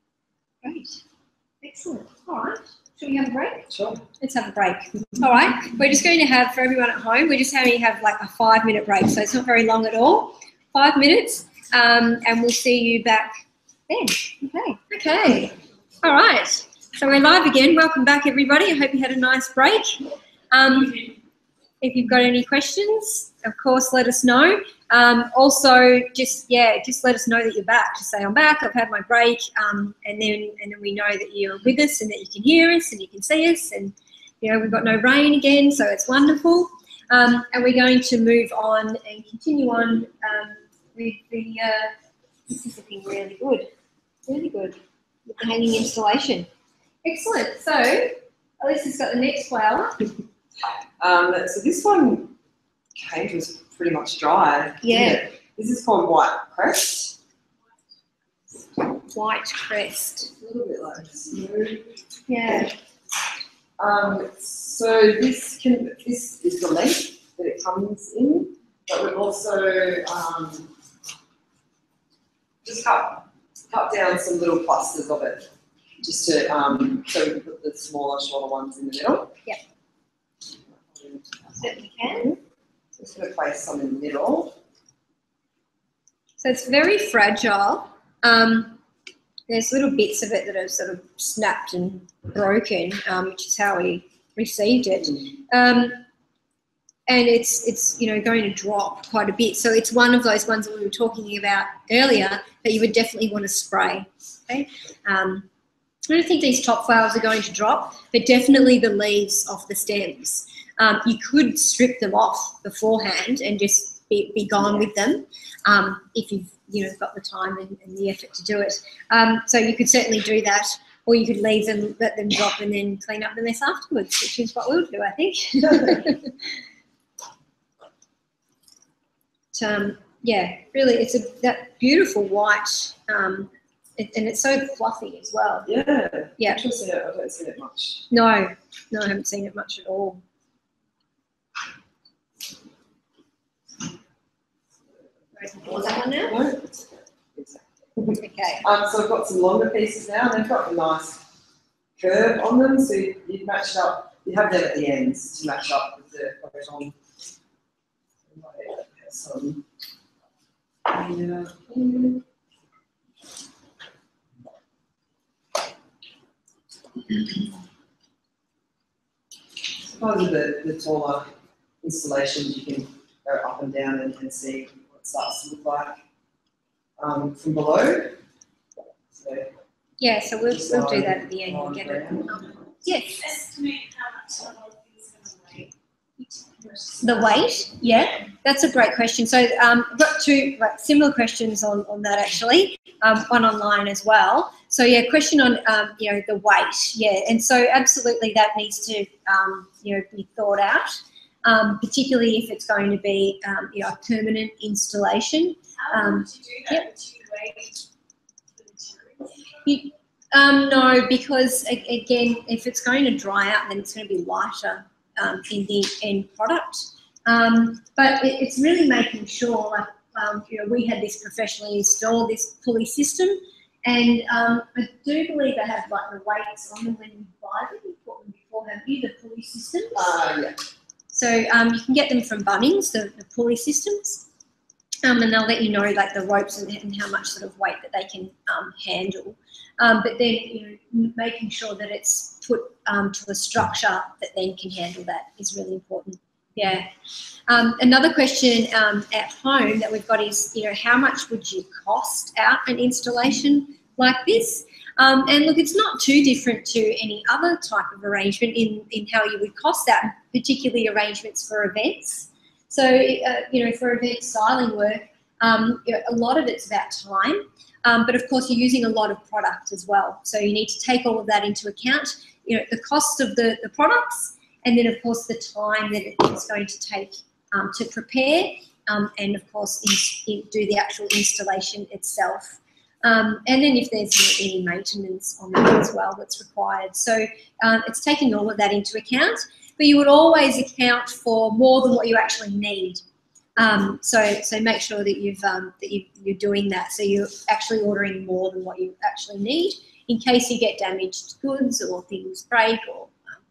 Great, excellent. All right, should we have a break? Sure. Let's have a break. All right, we're just going to have, for everyone at home, we're just having to have like a five minute break, so it's not very long at all. Five minutes, um, and we'll see you back then. Okay. Okay. All right. So we're live again. Welcome back, everybody. I hope you had a nice break. Um, if you've got any questions, of course, let us know. Um, also, just yeah, just let us know that you're back. Just say I'm back. I've had my break, um, and then and then we know that you're with us and that you can hear us and you can see us. And you know we've got no rain again, so it's wonderful. Um, and we're going to move on and continue on um, with the, uh, this is looking really good, really good, with the hanging installation. Excellent. So, Alyssa's got the next flower. Um, so this one came to us pretty much dry. Yeah. Didn't it? This is called White Crest. White crest. A little bit like smooth. Yeah. Um, so this can this is the length that it comes in, but we've also um, just cut cut down some little clusters of it, just to um, so we can put the smaller, shorter ones in the middle. Yep. Certainly can. Just going to place some in the middle. So it's very fragile. Um, there's little bits of it that are sort of snapped and broken, um, which is how we received it. Um, and it's, it's, you know, going to drop quite a bit. So it's one of those ones that we were talking about earlier that you would definitely want to spray, okay? Um, I don't think these top flowers are going to drop, but definitely the leaves off the stems. Um, you could strip them off beforehand and just be, be gone with them um, if you've you know got the time and, and the effort to do it. Um, so you could certainly do that, or you could leave them, let them drop, and then clean up the mess afterwards, which is what we'll do, I think. but, um, yeah, really, it's a that beautiful white. Um, It, and it's so fluffy as well. Yeah. Yeah. Interesting. I haven't seen it much. No, no, I haven't seen it much at all. Was that one now? No, it's okay. Exactly. Okay. Um, so I've got some longer pieces now, and they've got a nice curve on them. So you, you match it up. You have them at the ends to match up with the photon. Some. Yeah. Suppose with the, the taller installations, you can go up and down and, and see what it starts to look like um, from below. So, Yeah, so we'll, we'll do that at the end and get it. Yes. Estimate how much the whole thing's going to weigh. The weight, yeah, that's a great question. So um, I've got two like, similar questions on, on that actually, um, one online as well. So yeah, question on um, you know the weight, yeah, and so absolutely that needs to um, you know be thought out, um, particularly if it's going to be um, you know a permanent installation. How Um, would you do that? yep. Would you weigh the materials? You, um, no, because a- again, if it's going to dry out, then it's going to be lighter um, in the end product. Um, but it, it's really making sure, like, um, you know, we had this professionally installed, this pulley system, and um, I do believe they have like the weights on them when you buy them. You bought them before, have you? The pulley systems. uh, yeah. So um, you can get them from Bunnings, the, the pulley systems, um, and they'll let you know like the ropes and, and how much sort of weight that they can um, handle. Um, but then you know, making sure that it's put um, to a structure that then can handle that is really important. Yeah. Um, another question um, at home that we've got is, you know, how much would you cost out an installation like this? Um, and look, it's not too different to any other type of arrangement in, in how you would cost that, particularly arrangements for events. So, uh, you know, for event styling work, um, you know, a lot of it's about time, um, but of course you're using a lot of product as well. So you need to take all of that into account, you know, the cost of the, the products, and then of course the time that it's going to take um, to prepare, um, and of course in, in, do the actual installation itself. Um, and then if there's you know, any maintenance on that as well that's required. So um, it's taking all of that into account, but you would always account for more than what you actually need. Um, so so make sure that you've um, that you, you're doing that. So you're actually ordering more than what you actually need in case you get damaged goods or things break, or um,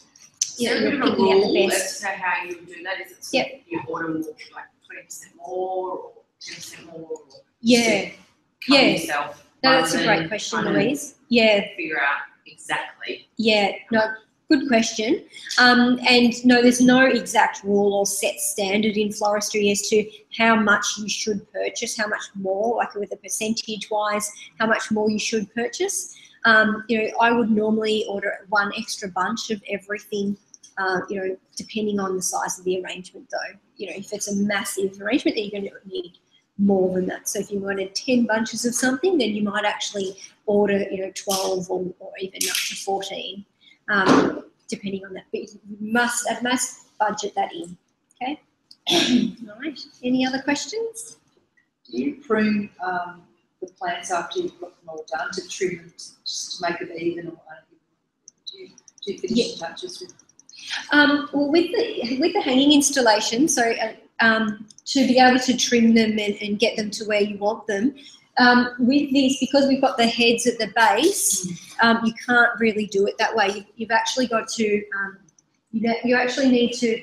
you know, Is there you're a bit of a picking out the rule best. as to how you would do that? Is it Yep. sort of you order more, like twenty percent more or ten percent more? Or Yeah, cover yeah. yourself No, that's a rather great than question, trying to Louise. Yeah. Figure out exactly. Yeah, no, good question. Um, and no, there's no exact rule or set standard in floristry as to how much you should purchase, how much more, like with a percentage wise, how much more you should purchase. Um, you know, I would normally order one extra bunch of everything, uh, you know, depending on the size of the arrangement though. You know, if it's a massive arrangement, then you're going to need more than that. So if you wanted ten bunches of something, then you might actually order, you know, twelve or, or even up to fourteen, um, depending on that. But you must, at most, budget that in, okay? All right, any other questions? Do you prune um, the plants after you've got them all done to trim them to, just to make it even, or uneven? Do you, do you finish Yeah. touches with? Um, well, with the with the hanging installation, so uh, um, to be able to trim them and, and get them to where you want them, um, with these, because we've got the heads at the base, um, you can't really do it that way. You, you've actually got to, um, you, you actually need to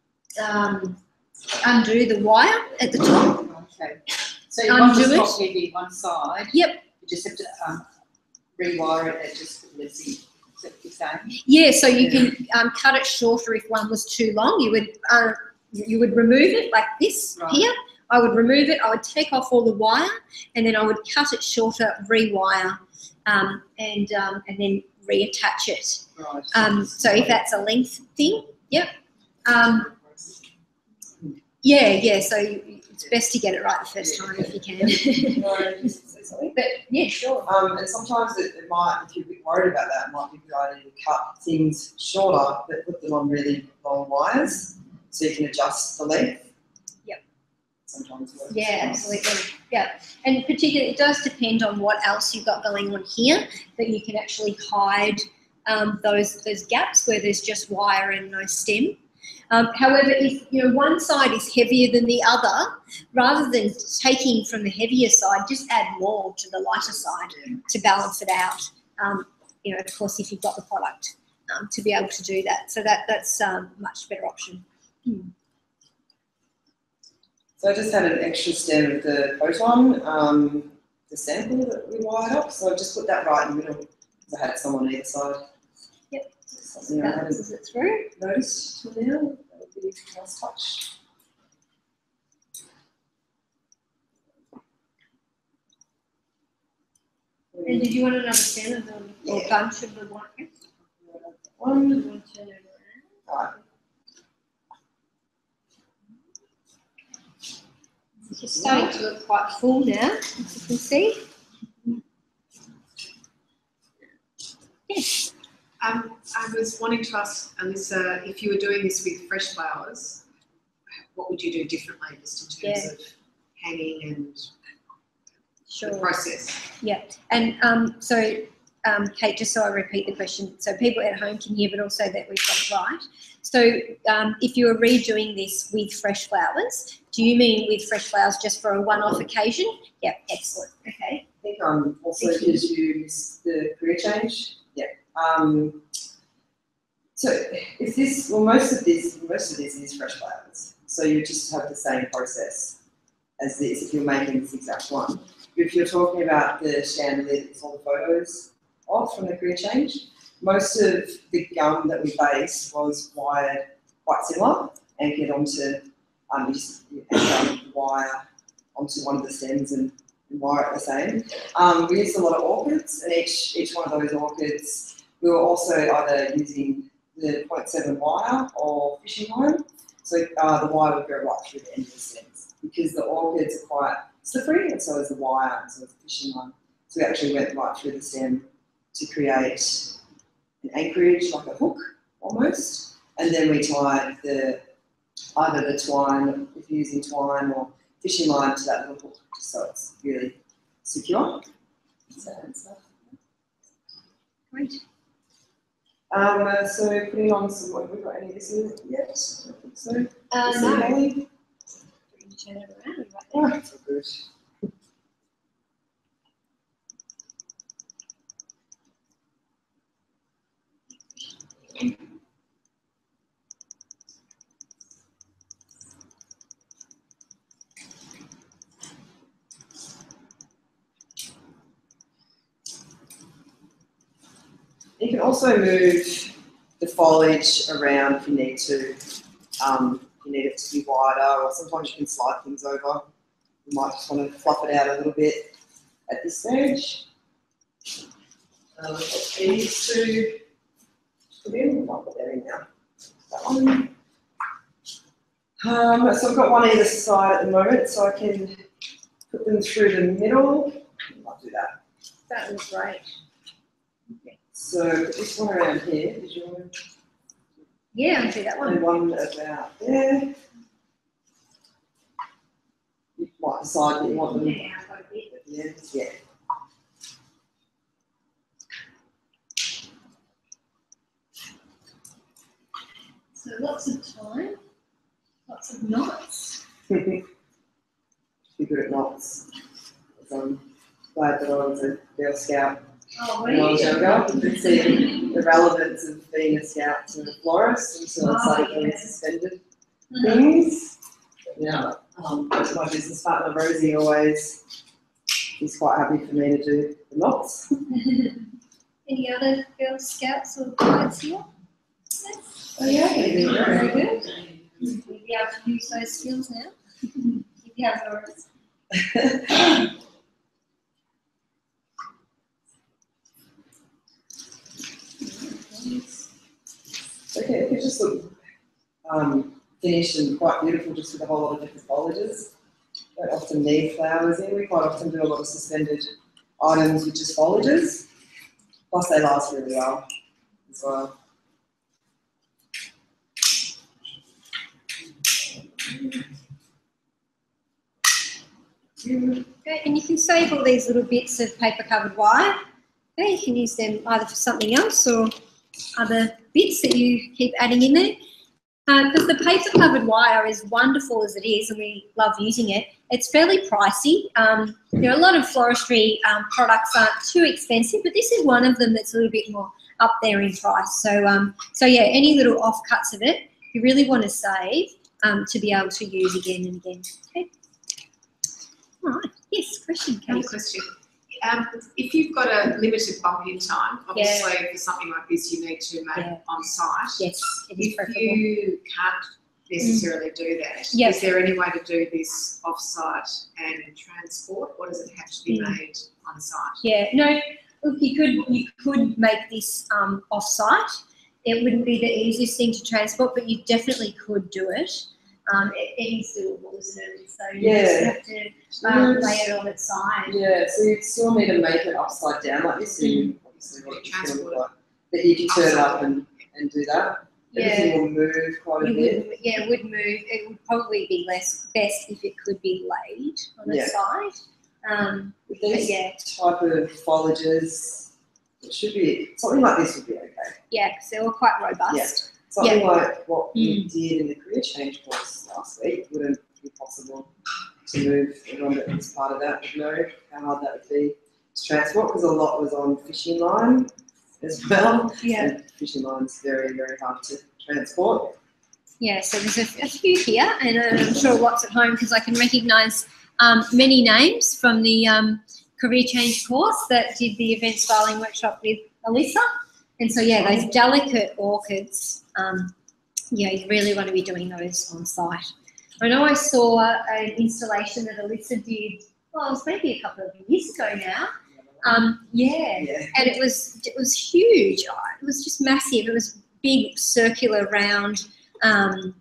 um, undo the wire at the top. Okay. So you Undo want the it. top heavy one side. Yep. You just have to um, rewire it at just let's see. Is that what you're saying? Yeah, so you can um, cut it shorter if one was too long. You would uh, you would remove it like this Right. here. I would remove it. I would take off all the wire, and then I would cut it shorter, rewire, um, and um, and then reattach it. Right. Um, so if that's a length thing, yep. Um, yeah, yeah. So it's best to get it right the first time if you can. No, just say something. But yeah, sure. Um, and sometimes it, it might, if you're a bit worried about that, it might be a good idea to cut things shorter, but put them on really long wires so you can adjust the length. Yep. Sometimes works. Yeah, absolutely. Yeah, and particularly it does depend on what else you've got going on here that you can actually hide um, those those gaps where there's just wire and no stem. Um, however, if you know one side is heavier than the other, rather than taking from the heavier side, just add more to the lighter side to balance it out. Um, you know, of course, if you've got the product um, to be able to do that, so that that's um, a much better option. Hmm. So I just had an extra stem of the photon, um, the sample that we wired up. So I just put that right in the middle because I had some on either side. Yep. Something I Balances hadn't it through. noticed till now. That would be a nice touch. And did you want another stem of them or Yeah. bunch of the white? One. You want to turn it around? Right. It's starting to look quite full now, as you can see. Yes. Um, I was wanting to ask Alyssa, if you were doing this with fresh flowers, what would you do differently just in terms Yeah. of hanging and Sure. the process? Yeah, and um, so um, Kate, just so I repeat the question, so people at home can hear, but also that we've got it right. So um, if you were redoing this with fresh flowers, do you mean with fresh flowers just for a one-off occasion? Yeah, excellent. Okay. I think um, also Thank you. gives you the career change. Yeah. Um, so if this, well, most of this, most of this is fresh flowers. So you just have the same process as this if you're making this exact one. But if you're talking about the chandelier that's all the photos of from the career change, most of the gum that we based was wired quite similar, anchored onto, um, you just you anchor the wire onto one of the stems and, and wire it the same. Um, we used a lot of orchids, and each each one of those orchids, we were also either using the zero point seven wire or fishing line. So uh, the wire would go right through the end of the stems because the orchids are quite slippery, and so is the wire, and so is the fishing line. So we actually went right through the stem to create an anchorage, like a hook almost, and then we tied the either the twine, if you're using twine, or fishing line to that little hook, so it's really secure. So, Great. um, uh, so putting on some, have we got any of this in it yet? I don't think so. Uh, This no. is Molly. You can turn it around right Oh, there. that's so good. You can also move the foliage around if you need to. Um, if you need it to be wider, or sometimes you can slide things over. You might just want to fluff it out a little bit at this stage. Um, these two put in, I might put that in now. That one. Um, so I've got one either side at the moment, so I can put them through the middle. I might do that. That was great. So put this one around here. Did you want to? Yeah, I'll do that And one. one about there. You might decide that you want them Yeah, I've got a bit. at the end. Yeah. So lots of time, lots of knots. Be good at knots. I'm glad that I was a Girl Scout Oh, when I was really? younger. You can see the relevance of being a scout to a florist until I Oh, started doing yeah. suspended Mhm. things. But now, um, my business partner Rosie always is quite happy for me to do the knots. Any other Girl Scouts or guides here? Yes. Oh yeah, Very good. You'll be able to use those skills now. If you have Laura's. Okay, it could just look um, finished and quite beautiful just with a whole lot of different foliages. Don't often need flowers in. We quite often do a lot of suspended items with just foliages. Plus they last really well as well. Okay, and you can save all these little bits of paper covered wire. Okay, you can use them either for something else or other bits that you keep adding in there. Because uh, the paper covered wire, as wonderful as it is, and we love using it, it's fairly pricey. Um, there are a lot of floristry um, products aren't too expensive, but this is one of them that's a little bit more up there in price. So, um, so yeah, any little offcuts of it, you really want to save um, to be able to use again and again. Okay. All right. Yes, question, Kate. One question. Um, if you've got a limited bumping time, obviously Yeah. for something like this you need to make Yeah. on site. Yes, it is If preferable. you can't necessarily do that, Yep. is there any way to do this off-site and transport, or does it have to be Mm. made on site? Yeah, no, look, you could you could make this um, off-site. It wouldn't be the easiest thing to transport, but you definitely could do it. Um, it, it is doable, isn't it? So you Yeah. just have to um, lay it on its side. Yeah, so you'd still need to make it upside down like this, so you obviously what it's going to look like. But you can turn it up and, and do that. Yeah. Everything will move quite a You bit. would, yeah, it would move. It would probably be less best if it could be laid on Yeah. its side. Um, With these yeah. type of foliages, it should be, something like this would be okay. yeah, because they're all quite robust. Something like what we Mm. did in the career change course last week wouldn't be possible to move. Everyone that was part of that would know how hard that would be to transport, because a lot was on fishing line as well. Yeah. And fishing line's very, very hard to transport. Yeah, so there's a, a few here, and uh, I'm sure lots at home because I can recognise um, many names from the um, career change course that did the event styling workshop with Alyssa. And so, yeah, those delicate orchids, um, yeah, you really want to be doing those on site. I know I saw an installation that Alyssa did, well, it was maybe a couple of years ago now. Um, yeah. Yeah. And it was it was huge. Oh, it was just massive. It was big, circular, round, um,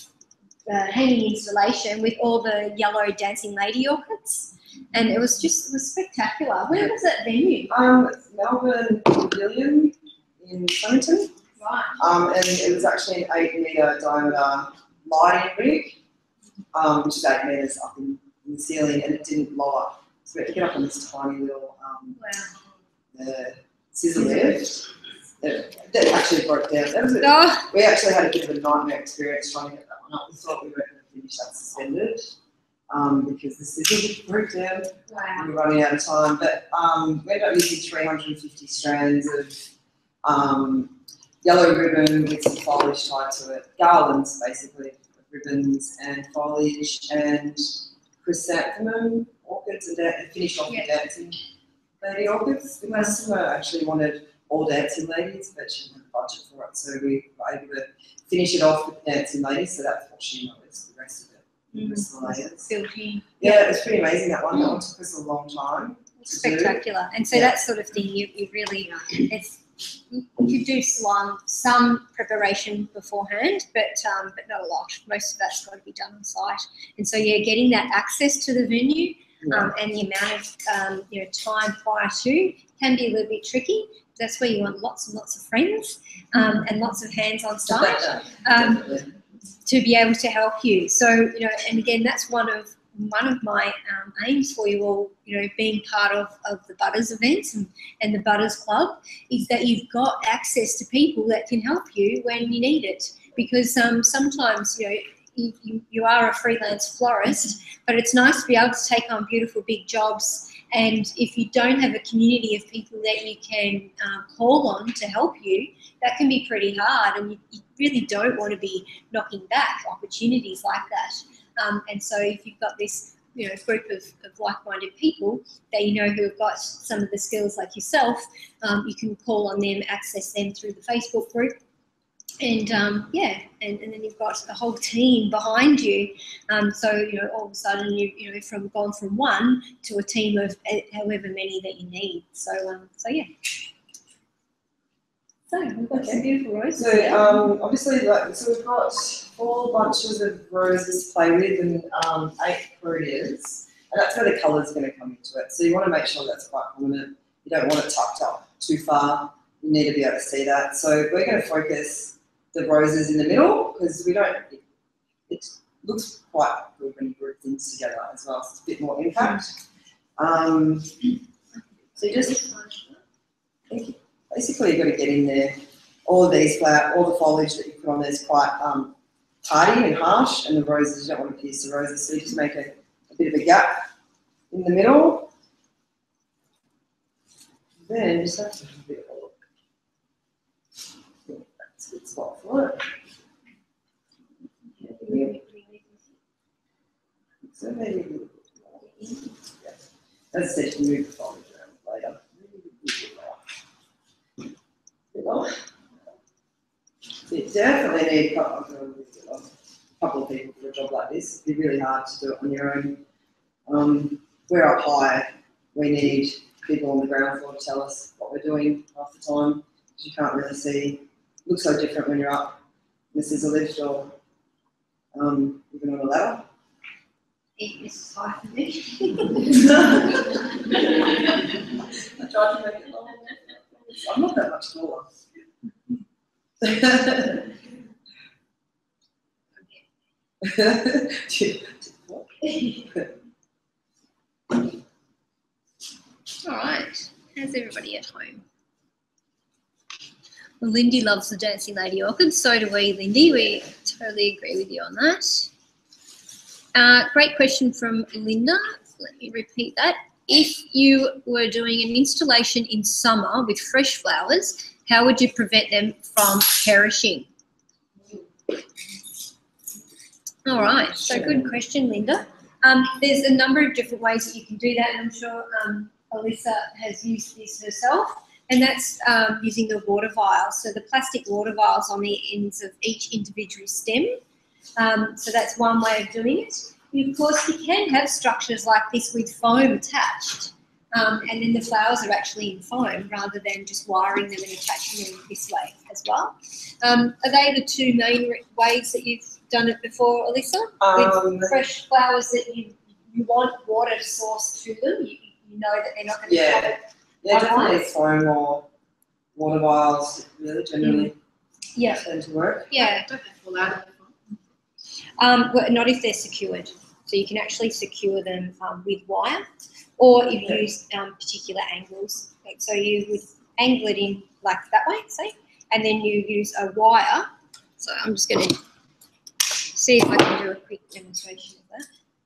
uh, hanging installation with all the yellow dancing lady orchids, and it was just it was spectacular. Where was that venue? Um, Melbourne Pavilion in Flemington. Right. Um, and it was actually an eight metre diameter lighting rig, um, which is eight metres up in, in the ceiling, and it didn't lower. So we had to get up on this tiny little um, Wow. uh, scissor lift. That, that actually broke down. That was a, Oh, we actually had a bit of a nightmare experience trying to get that one up. We thought we were going to finish that suspended um, because the scissors broke down. wow. We were running out of time, but um, we ended up using three hundred fifty strands of um, yellow ribbon with some foliage tied to it, garlands basically, of ribbons and foliage and chrysanthemum orchids, and, da- and finished off Yeah. with dancing lady orchids. The customer actually wanted all dancing ladies, but she didn't have a budget for it, so we were able to finish it off with dancing ladies, so that's what she noticed, the rest of it. The rest of the layers. Built in. Yeah, it was pretty amazing, that one. That one took us a long time. to do. Spectacular. And so Yeah. that sort of thing, you, you really, it's, you could do some, some preparation beforehand, but um, but not a lot. Most of that's got to be done on site. And so, yeah, getting that access to the venue um, and the amount of um, you know time prior to can be a little bit tricky. That's where you want lots and lots of friends um, and lots of hands on site um, Definitely. to be able to help you. So, you know, and again, that's one of one of my um, aims for you all, you know, being part of, of the Butters events and, and the Butters Club, is that you've got access to people that can help you when you need it. Because um, sometimes, you know, you, you, you are a freelance florist, but it's nice to be able to take on beautiful big jobs. And if you don't have a community of people that you can um, call on to help you, that can be pretty hard. And you, you really don't want to be knocking back opportunities like that. Um, and so if you've got this, you know, group of, of like-minded people that you know who have got some of the skills like yourself, um, you can call on them, access them through the Facebook group. And um, yeah, and, and then you've got a whole team behind you. Um, so, you know, all of a sudden you you know from gone from one to a team of however many that you need. So um, so yeah. So we've got some beautiful roses. So there. um, obviously, like, so we've got four bunches of roses to play with and um, eight careers, and that's where the colour's going to come into it. So you want to make sure that's quite prominent. You don't want it tucked up too far. You need to be able to see that. So we're going to focus the roses in the middle because we don't. It, it looks quite good when you group things together as well. So it's a bit more impact. Um, so you just basically you've got to get in there. All of these flower, all the foliage that you put on there is quite um, hardy and harsh, and the roses, you don't want to pierce the roses, so you just make a, a bit of a gap in the middle. Then just have to have a bit of a look. Yeah, that's a good spot for it. Yeah. So maybe a little bit more. Yeah. As I said, you move the foliage around later. Bit more. So you definitely need a couple, a couple of people for a job like this. It'd be really hard to do it on your own. Um, we're up high. We need people on the ground floor to tell us what we're doing half the time. Because you can't really see. It looks so different when you're up. This is a lift or um, even on a ladder. This is high for me. I tried to make it long. I'm not that much taller. All right. How's everybody at home? Well, Lindy loves the Dancing Lady Orchid. So do we, Lindy. We totally agree with you on that. Uh, great question from Linda. Let me repeat that. If you were doing an installation in summer with fresh flowers, how would you prevent them from perishing? All right, so good question, Linda. Um, there's a number of different ways that you can do that, and I'm sure um, Alyssa has used this herself, and that's um, using the water vials. So the plastic water vials on the ends of each individual stem. Um, so that's one way of doing it. You, of course, you can have structures like this with foam attached, um, and then the flowers are actually in foam rather than just wiring them and attaching them this way as well. Um, are they the two main ways that you've done it before, Alyssa? Um, with fresh flowers that you you want water source to them, you, you know that they're not going to yeah, have it. yeah, definitely foam or water vials really generally Yeah, tend to work. yeah. Don't they fall out of the phone? Um, well, not if they're secured. So you can actually secure them um, with wire, or if you use um, particular angles. Like, so you would angle it in like that way, say, and then you use a wire. So I'm just going to see if I can do a quick demonstration of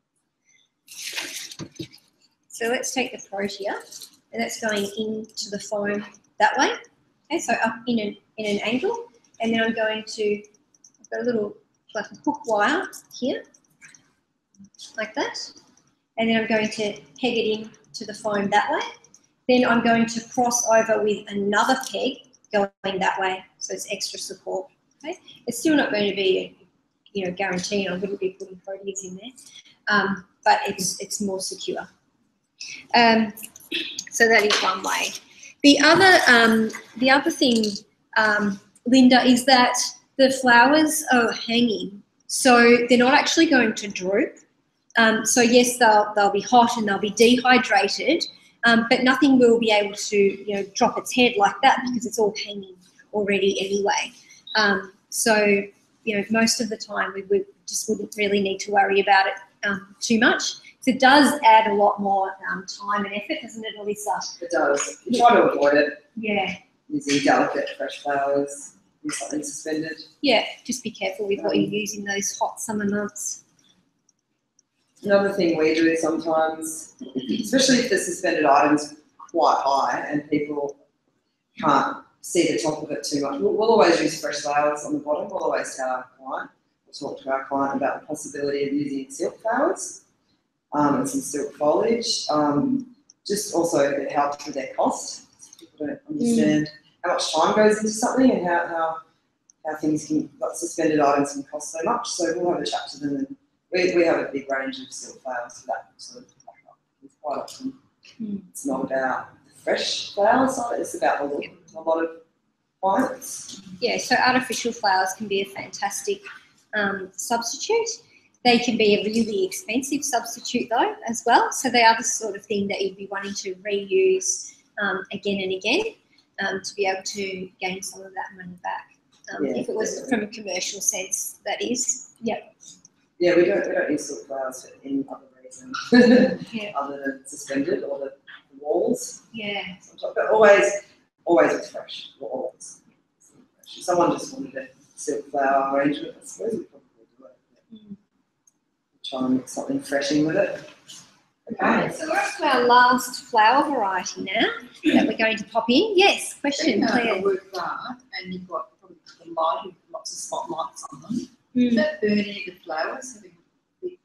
that. So let's take the protea, and that's going into the foam that way. Okay, so up in an in an angle, and then I'm going to. I've got a little like a hook wire here, like that, and then I'm going to peg it in to the foam that way. Then I'm going to cross over with another peg going that way, so it's extra support. Okay, it's still not going to be, a, you know, guaranteed. I wouldn't be putting proteas in there, um, but it's it's more secure. Um, so that is one way. The other um, the other thing, um, Linda, is that the flowers are hanging, so they're not actually going to droop. Um, so yes, they'll they'll be hot and they'll be dehydrated, um, but nothing will be able to, you know, drop its head like that because it's all hanging already anyway. Um, so you know, most of the time we would just wouldn't really need to worry about it um, too much. So it does add a lot more um, time and effort, doesn't it, Alyssa? It does. You try to avoid it Yeah. using delicate fresh flowers, use something suspended. Yeah, just be careful with what you use in those hot summer months. Another thing we do sometimes, especially if the suspended item's quite high and people can't see the top of it too much, we'll, we'll always use fresh flowers on the bottom. We'll always tell our client, we'll talk to our client about the possibility of using silk flowers um, and some silk foliage. Um, just also it helps with their cost. People don't understand mm. how much time goes into something and how, how, how things can, like suspended items can cost so much. So we'll have a chat to them, and we, we have a big range of silk flowers for that sort of backup. It's quite often mm. it's not about the fresh flowers on it, it's about the look. A lot of clients? Yeah, so artificial flowers can be a fantastic um, substitute. They can be a really expensive substitute though as well. So they are the sort of thing that you'd be wanting to reuse um, again and again um, to be able to gain some of that money back. Um, Yeah, if it was definitely. from a commercial sense, that is. Yeah. Yeah, we don't we don't use silk flowers for any other reason Yeah. other than suspended or the walls. Yeah. Sometimes, but always always it's fresh. Always. If someone just wanted a silk flower arrangement, I suppose we probably do it. Mm. Try and mix something fresh in with it. Right, Okay. so we're up to our last flower variety now that we're going to pop in. Yes, question, Being a, Claire. a work of art and you've got probably the light with lots of spotlights on them. Does Mm. that burn any of the flowers? Having big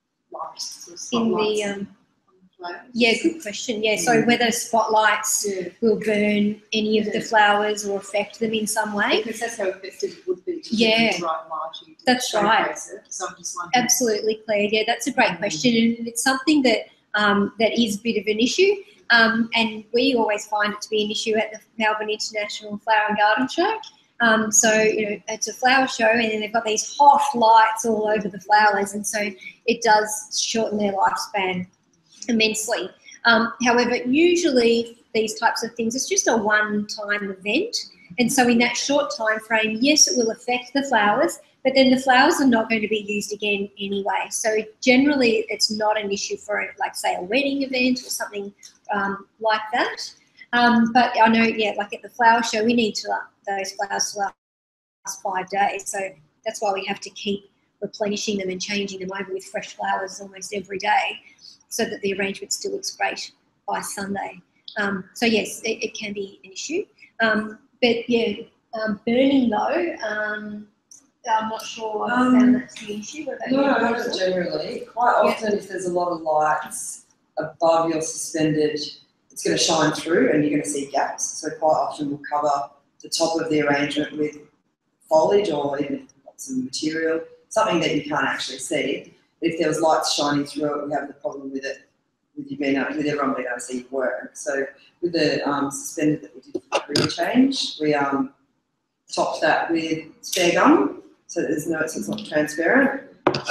lights or In spotlights the um, on the flowers? yeah, good question. Yeah, so whether spotlights Yeah. will burn any of the Yeah. flowers or affect them in some way. Because that's how effective it would be to Yeah. get the right lighting. to That's right. showcase it. So I'm just wondering. Absolutely, Claire. Yeah, that's a great Mm. question, and it's something that um, that is a bit of an issue. Um, and we always find it to be an issue at the Melbourne International Flower and Garden Show. Um, so, you know, it's a flower show and then they've got these hot lights all over the flowers, and so it does shorten their lifespan immensely. Um, however, usually these types of things, it's just a one-time event. And so in that short time frame, yes, it will affect the flowers, but then the flowers are not going to be used again anyway. So generally it's not an issue for, like, say, a wedding event or something um, like that. Um, but I know, yeah, like at the flower show, we need to those flowers to last five days. So that's why we have to keep replenishing them and changing them over with fresh flowers almost every day so that the arrangement still looks great by Sunday. Um, so yes, it, it can be an issue. Um, but yeah, um, burning though, um, I'm not sure I Um, found that to be an issue. What about No, you, not Rachel? generally. Quite often, if there's a lot of lights above your suspended, it's going to shine through and you're going to see gaps. So quite often we'll cover the top of the arrangement with foliage or even some material, something that you can't actually see. If there was lights shining through it, we have the problem with it, with you being able, with everyone being able to see your work. So with the um, suspended that we did for the career change, we um, topped that with spare gum, so that there's no, so it's not transparent.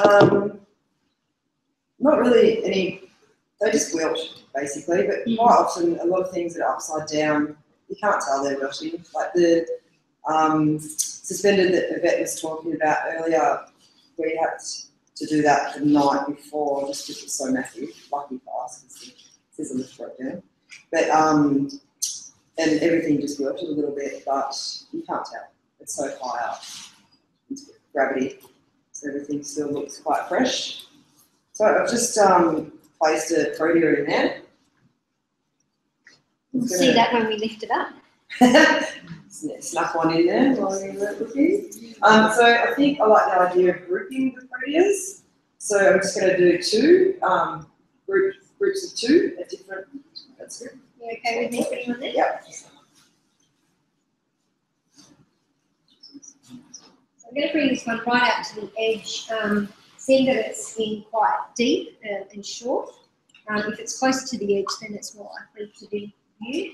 Um, not really any, they just wilt basically, but Mm. quite often a lot of things that are upside down, you can't tell they're wilting. Like the um, suspended that Yvette was talking about earlier, we had to do that the night before just because it's so massive. Lucky for us, because the scissor lift broke down. But um, and everything just wilted a little bit, but you can't tell. It's so high up. It's gravity, so everything still looks quite fresh. So I've just um, placed a protea in there. We'll see that when we lift it up. Snuck one in there while you were looking. Um, so I think I like the idea of grouping the proteas. So I'm just going to do two um, group, groups of two at different. That's good. You okay with me putting on there? Yep. I'm going to bring this one right out to the edge, um, seeing that it's in quite deep uh, and short. Um, if it's closer to the edge, then it's more likely to be viewed.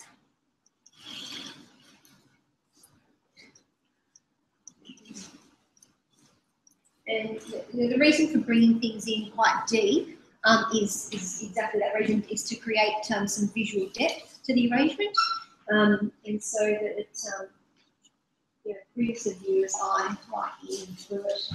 And the, the reason for bringing things in quite deep um, is, is exactly that reason, is to create um, some visual depth to the arrangement, um, and so that it um, you know, brings the viewer's eye right in through it.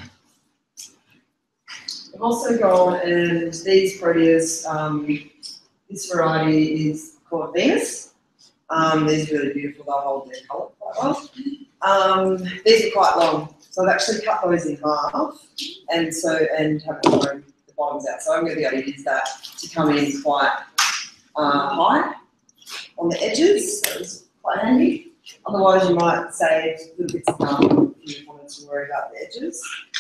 I've also gone, and these proteas, um, this variety is called Venus. Um, these are really beautiful, they'll hold their colour quite well. Um, these are quite long, so I've actually cut those in half, and so, and haven't thrown the bottoms out. So I'm going to be able to use that to come in quite uh, high on the edges, so it's quite handy. Otherwise you might save little bits of gum if you wanted to worry about the edges.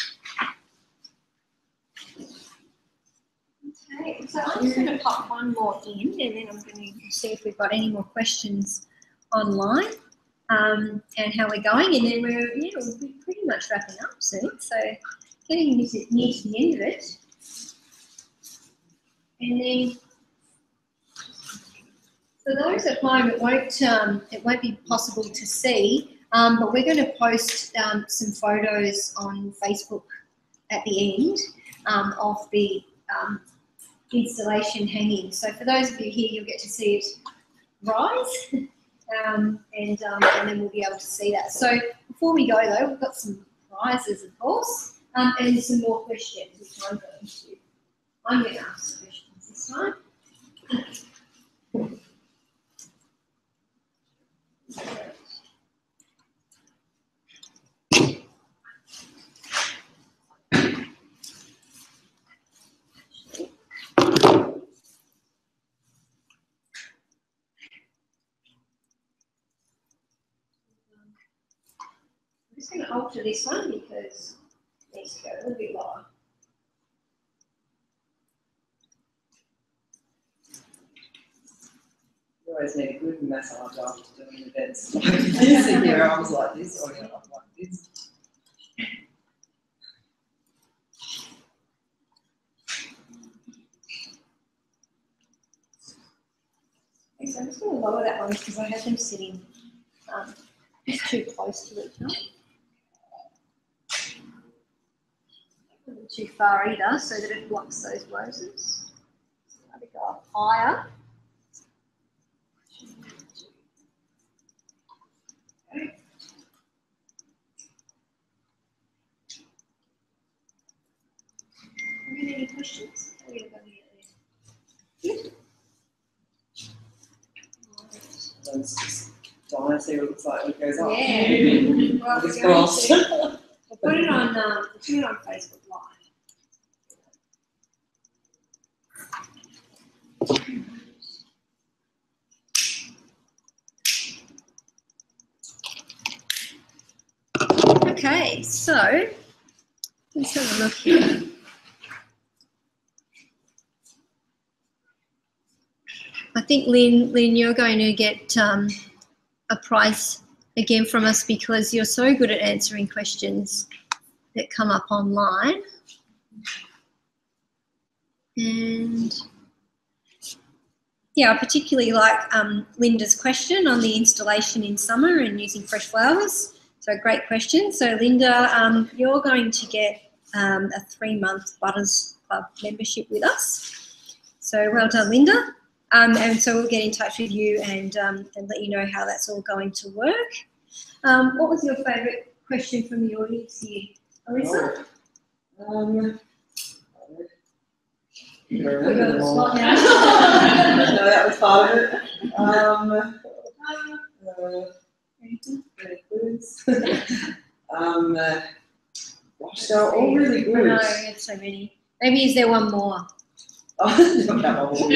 Okay, so I'm just going to pop one more in, and then I'm going to see if we've got any more questions online, um, and how we're going, and then we're, yeah, we'll be pretty much wrapping up soon, so getting near to, near to the end of it. And then For those at home, it won't um, it won't be possible to see, um, but we're going to post um, some photos on Facebook at the end um, of the um, installation hanging. So for those of you here, you'll get to see it rise, um, and um, and then we'll be able to see that. So before we go though, we've got some prizes, of course, um, and some more questions, which I'm going to. I'm going to ask questions this time. I'm just going to alter this one because it needs to go a little bit lower. You always need a good massage after doing events. Like this in your arms like this, or your arms like this. Okay, so I'm just going to lower that one because I have them sitting um, just too close to each other. Not too far either, so that it blocks those roses. So I'm going to go up higher. Okay. Have you any questions? How are you going to get there? Good. Let's just die and see what it looks like when it goes up. Yeah. Well, Fingers we're going crossed. to- We'll put it on. Um, we'll put it on Facebook Live. Okay, so let's have a look here. I think Lynn, Lynn, you're going to get um, a prize again from us because you're so good at answering questions that come up online. And yeah, I particularly like um, Linda's question on the installation in summer and using fresh flowers. So great question. So Linda, um, you're going to get um, a three-month Butters Club membership with us. So well done, Linda. Um, and so we'll get in touch with you and, um, and let you know how that's all going to work. Um, what was your favourite question from the audience here, Alyssa? Oh, um, I don't Put you on remember the them all. spot now. No, that was part of it. Um, uh, any clues? um, uh, gosh, they're all really I good. know, we had so many. Maybe is there one more? Oh, not that one.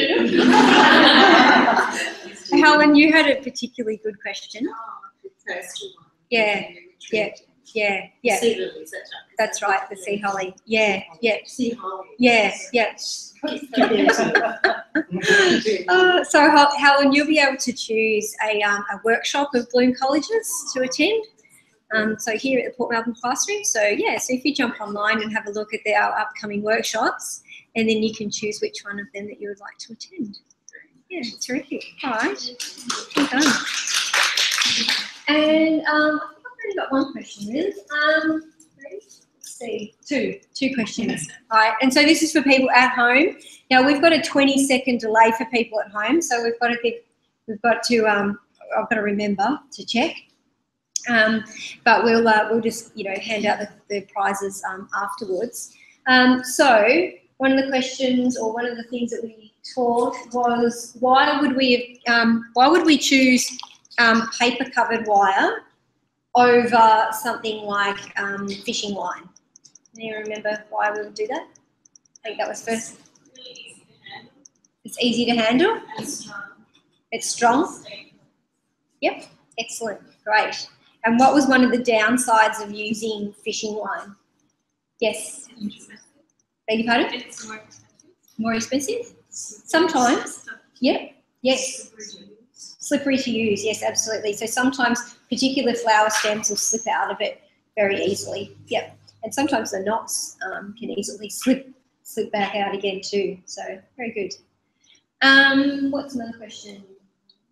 Helen, you had a particularly good question. The first one. Yeah, yeah, yeah, yeah. Sea lilies, that's right. That's right, the sea holly. Yeah, yeah, Sea holly. yeah, yeah. Uh, so Hel- Helen, you'll be able to choose a, um, a workshop of Bloom colleges to attend. Um, so here at the Port Melbourne Classroom. So yeah, so if you jump online and have a look at the, our upcoming workshops, and then you can choose which one of them that you would like to attend. Yeah, terrific. All right, well done. And um, I think I've only got one question then. Um, let's see, two, two questions. All right, and so this is for people at home. Now we've got a twenty second delay for people at home, so we've got to think, we've got to, um, I've got to remember to check. Um, but we'll uh, we'll just you know hand out the, the prizes um, afterwards. Um, so one of the questions or one of the things that we taught was why would we um, why would we choose um, paper covered wire over something like um, fishing line? Can you remember why we would do that? I think that was first. It's easy to handle. It's strong. Yep, excellent, great. And what was one of the downsides of using fishing line? Yes. Beg your pardon? It's more expensive. More expensive? Sometimes. Yep. Yes. Slippery to use. Yes, absolutely. So sometimes particular flower stems will slip out of it very easily. Yep. And sometimes the knots um, can easily slip slip back out again too. So very good. Um, what's another question?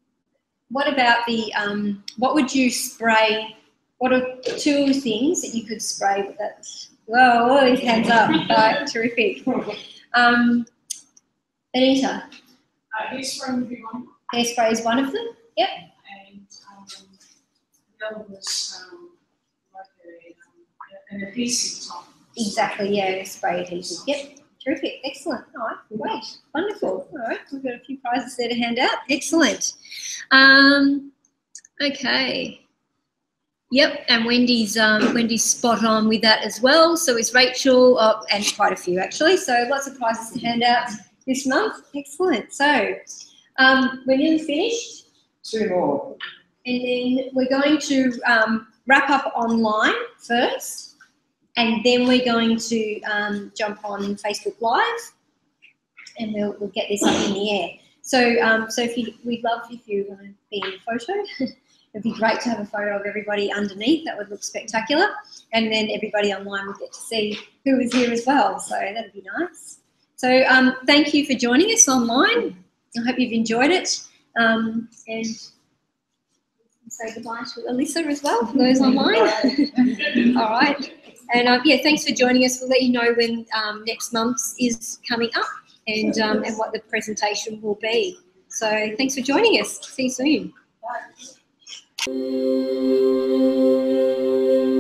what about the, um, what would you spray? What are two things that you could spray with that? Whoa, all these hands up. Right, terrific. Um, Anita? Uh, hairspray would be one. Hairspray is one of them? Yep. And um, the other was um, like a, um, an adhesive top. Exactly, yeah, spray adhesive. Yep, terrific, excellent. All right, great, wonderful. All right, we've got a few prizes there to hand out. Excellent. Um, okay. Yep, and Wendy's um, Wendy's spot on with that as well. So is Rachel, oh, and quite a few actually. So lots of prizes to hand out this month. Excellent. So um, we're nearly finished. Two more. And then we're going to um, wrap up online first, and then we're going to um, jump on Facebook Live, and we'll, we'll get this up in the air. So, um, so if you, we'd love if you want to be in a photo. It'd be great to have a photo of everybody underneath. That would look spectacular, and then everybody online would get to see who is here as well. So that'd be nice. So um, thank you for joining us online. I hope you've enjoyed it, um, and say goodbye to Alyssa as well for those online. All right, and um, yeah, thanks for joining us. We'll let you know when um, next month's is coming up, and um, and what the presentation will be. So thanks for joining us. See you soon. Bye.